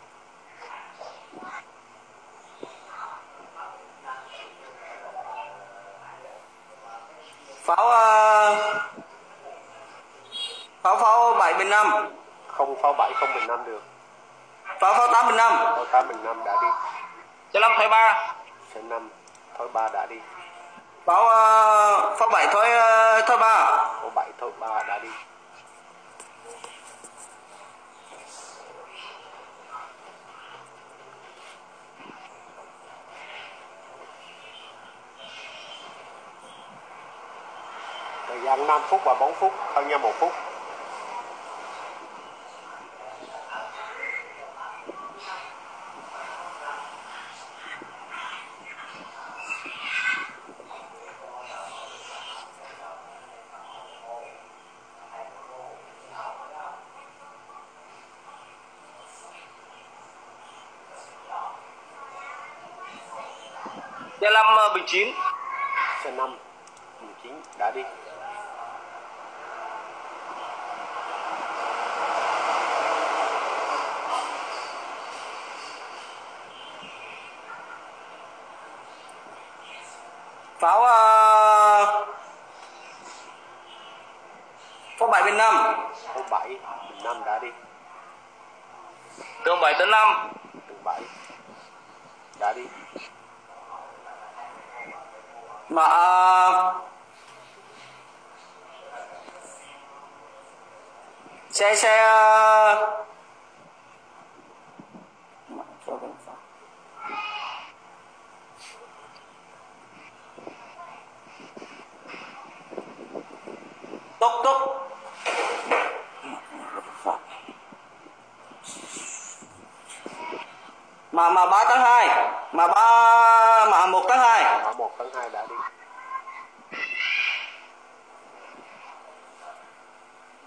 Pháo uh, pháo pháo bảy bình năm. Không pháo bảy không bình năm được. Pháo pháo tám bình năm. Pháo tám bình năm đã đi. Xe năm thoái ba. Xe năm thối ba đã đi. Pháo uh, pháo bảy thôi uh, thôi ba. Pháo bảy thối ba đã đi. Thời gian năm phút và bốn phút, hơn nhau một phút. Xe năm bình chín. Xe năm bình chín đã đi. Pháo uh, pháo bảy bình năm. Pháo bảy bình năm đã đi. Tường bảy tấn năm. Tường bảy đã đi. Mà uh, xe xe uh, túc túc mà mà ba tấn hai, mà ba mà một tấn hai. Mã một tấn hai đã đi.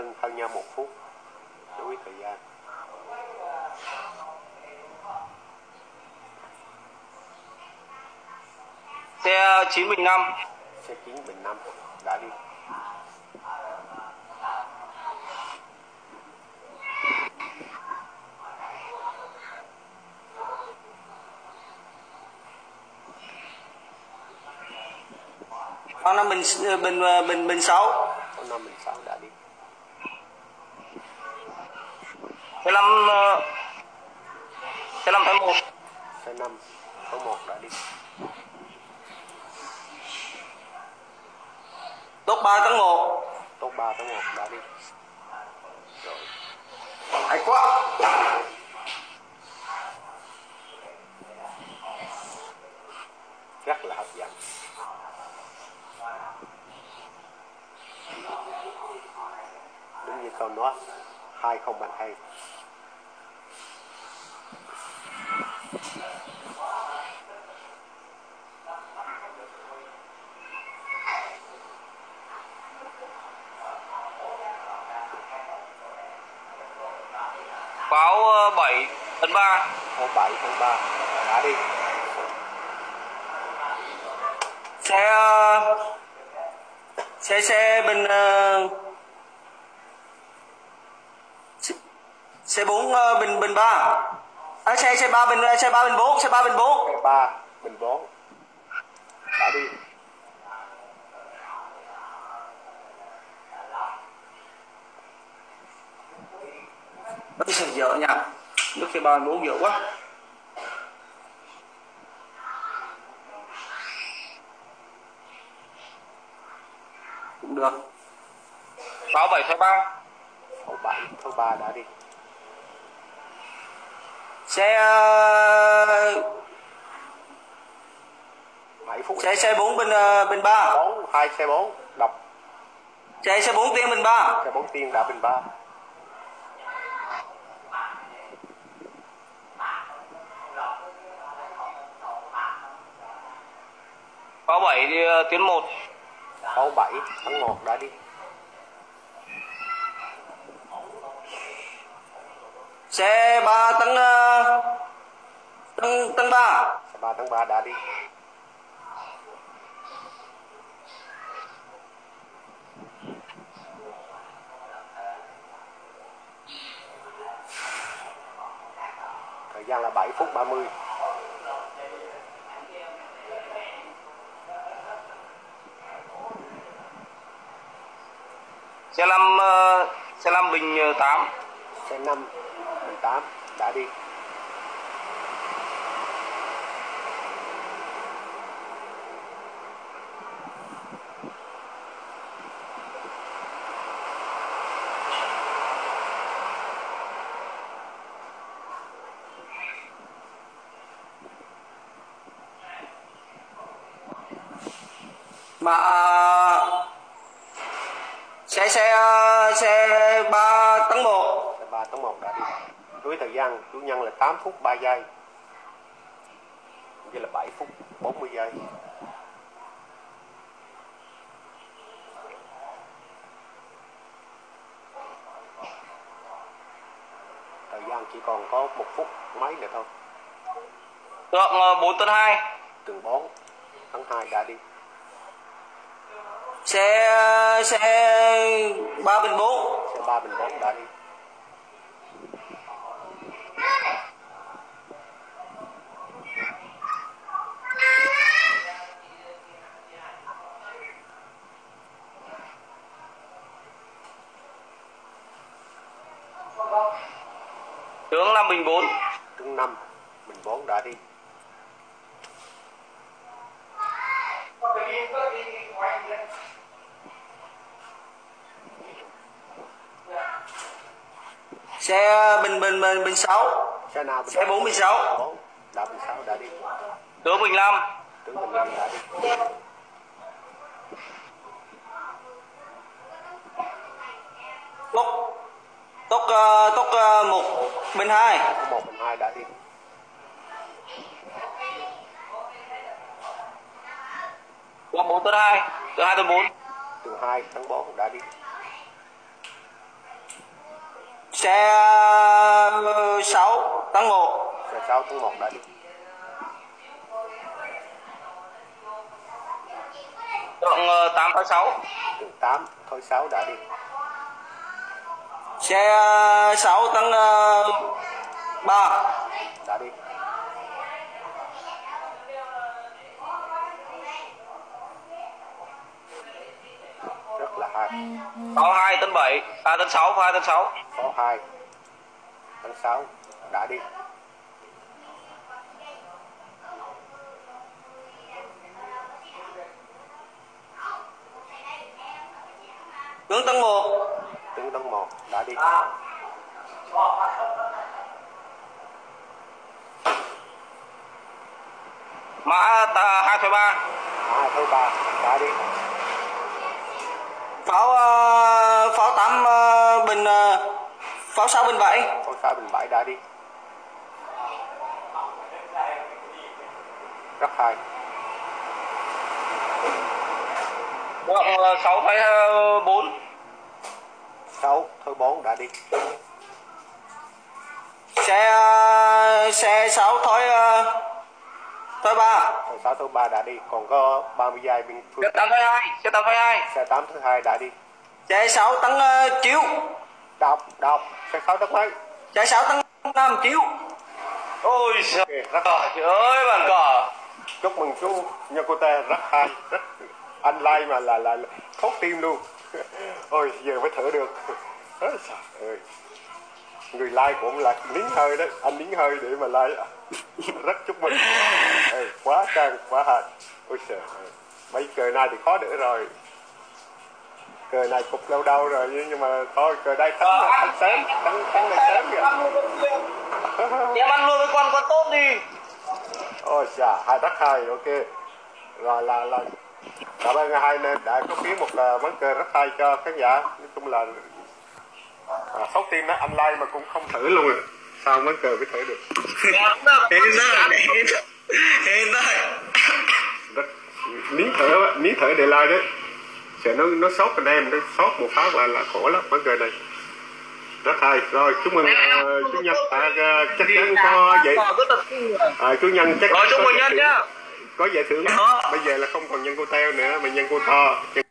hơn hơn nhau một phút. Chú ý thời gian. Xe chín bình năm. Xe chín bình năm đã đi. Con năm bình bình bình bình sáu. Con năm bình sáu đã đi. Xe năm xe năm tháng một. Xe năm tháng một đã đi. Tốt ba tháng một. Tốt ba tháng một đã đi. Rồi. Hay quá. Rất là hấp dẫn. Đúng như câu nói, hai không bằng hai. Pháo bảy tấn ba. Pháo bảy tấn ba đã đi. Xe xe xe bình xe bốn bình bình ba. À, xe xe ba bình xe ba bình bốn xe ba bình bốn. Xe ba bình bốn đã đi. Bây giờ dở nha. Nước xe ba bình bốn dở quá. Cũng được. Pháo bảy tháng ba. Pháo bảy tháng ba đã đi. Xe bảy phút. xe xe bốn bình bình ba. bốn hai xe bốn đọc. Xe xe bốn tiên bình ba. Xe bốn tiên đã bình ba. Pháo bảy đi tiến một. Pháo bảy tháng một đã đi. Xe ba tấn tấn tấn ba. Xe ba tháng ba đã đi. Thời gian là bảy phút ba mươi. Xe năm xe năm bình tám. Xe năm bình tám đã đi. Mà xe xe xe ba tấn một. Xe ba tấn một đã đi. Với thời gian chủ nhân là tám phút ba giây. Vậy là bảy phút bốn mươi giây. Thời gian chỉ còn có một phút mấy nữa thôi. Tượng bốn tấn hai. Từng bốn tháng hai đã đi. Xe xe ba bình bốn. Xe ba bình bốn đã đi. Tướng năm bình bốn. Tướng năm bình bốn đã đi. Xe bình bình bình bình sáu. Xe nào bình Xe bốn bình sáu. bốn đã bình sáu đã đi. Tướng bình năm. Tướng bình năm đã đi. Tốc tốc uh, tốc uh, một bình hai. Một bình hai đã đi. Tướng bốn tấn hai. Tướng hai tấn bốn. Tướng hai tháng bốn đã đi. Xe sáu tấn một. Xe sáu tấn một đã đi. Tượng tám tháng sáu. Tượng tám thôi sáu đã đi. Xe sáu tấn ba. Đã đi. Rất là hay. Pháo hai tấn bảy, à tấn sáu, hai tấn sáu. Pháo hai tấn sáu đã đi. Tướng tấn một. Tướng tấn một đã đi. Mã hai phẩy ba. hai phẩy ba đã đi. Pháo uh, pháo tám uh, bình uh, pháo sáu bình bảy. Pháo sáu bình bảy đã đi. Rất hay. Tượng sáu phẩy bốn. sáu thôi bốn đã đi. Xe uh, xe sáu thối uh, thối ba. Thôi sáu thôi ba đã đi. Còn có ba mươi giây bên Xe tám phẩy hai, xe tám phẩy hai. xe tám thứ hai đã đi. Xe sáu tấn uh, chiếu. Đọc đọc xe sáu tấn mấy. Xe sáu tấn năm chiếu. Ôi trời Okay, rất hay. ơi bạn cỏ. Chúc mừng chú Nhakota, rất hay, rất anh like mà là là, là thốt tim luôn. Ôi giờ mới thở được. Ôi trời ơi. Người like cũng là nín hơi đấy, anh nín hơi để mà like. Rất chúc mừng. Ê, quá trang, quá hay. Ôi trời ơi. Mấy cờ này thì khó đỡ rồi. Cờ này cục lâu đâu rồi, nhưng mà thôi cờ đây thắng là thắng sớm, thắng thắng này sớm kìa. Em ăn luôn với con con tốt đi. Ôi dạ, hai rất hay, ok. Rồi là là cảm ơn hai nên đã có biến một uh, món cờ rất hay cho khán giả. Nói chung là à, sốt tim đó, anh like mà cũng không thử luôn rồi. Sao món cờ mới thử được? Hiện rồi, hiện rồi. Rất nín thở, nín thở để like đấy. Sợ nó nó sốt anh em, nó sốt một phát là là khổ lắm món cờ này. Rất hay. Rồi chúc mừng uh, chú Nhân à, uh, chắc chắn có vậy. À, chú Nhân chắc rồi chúc mừng Nhân nhá. Có giải thưởng. Bây giờ là không còn Nhân cô teo nữa mà Nhân cô to.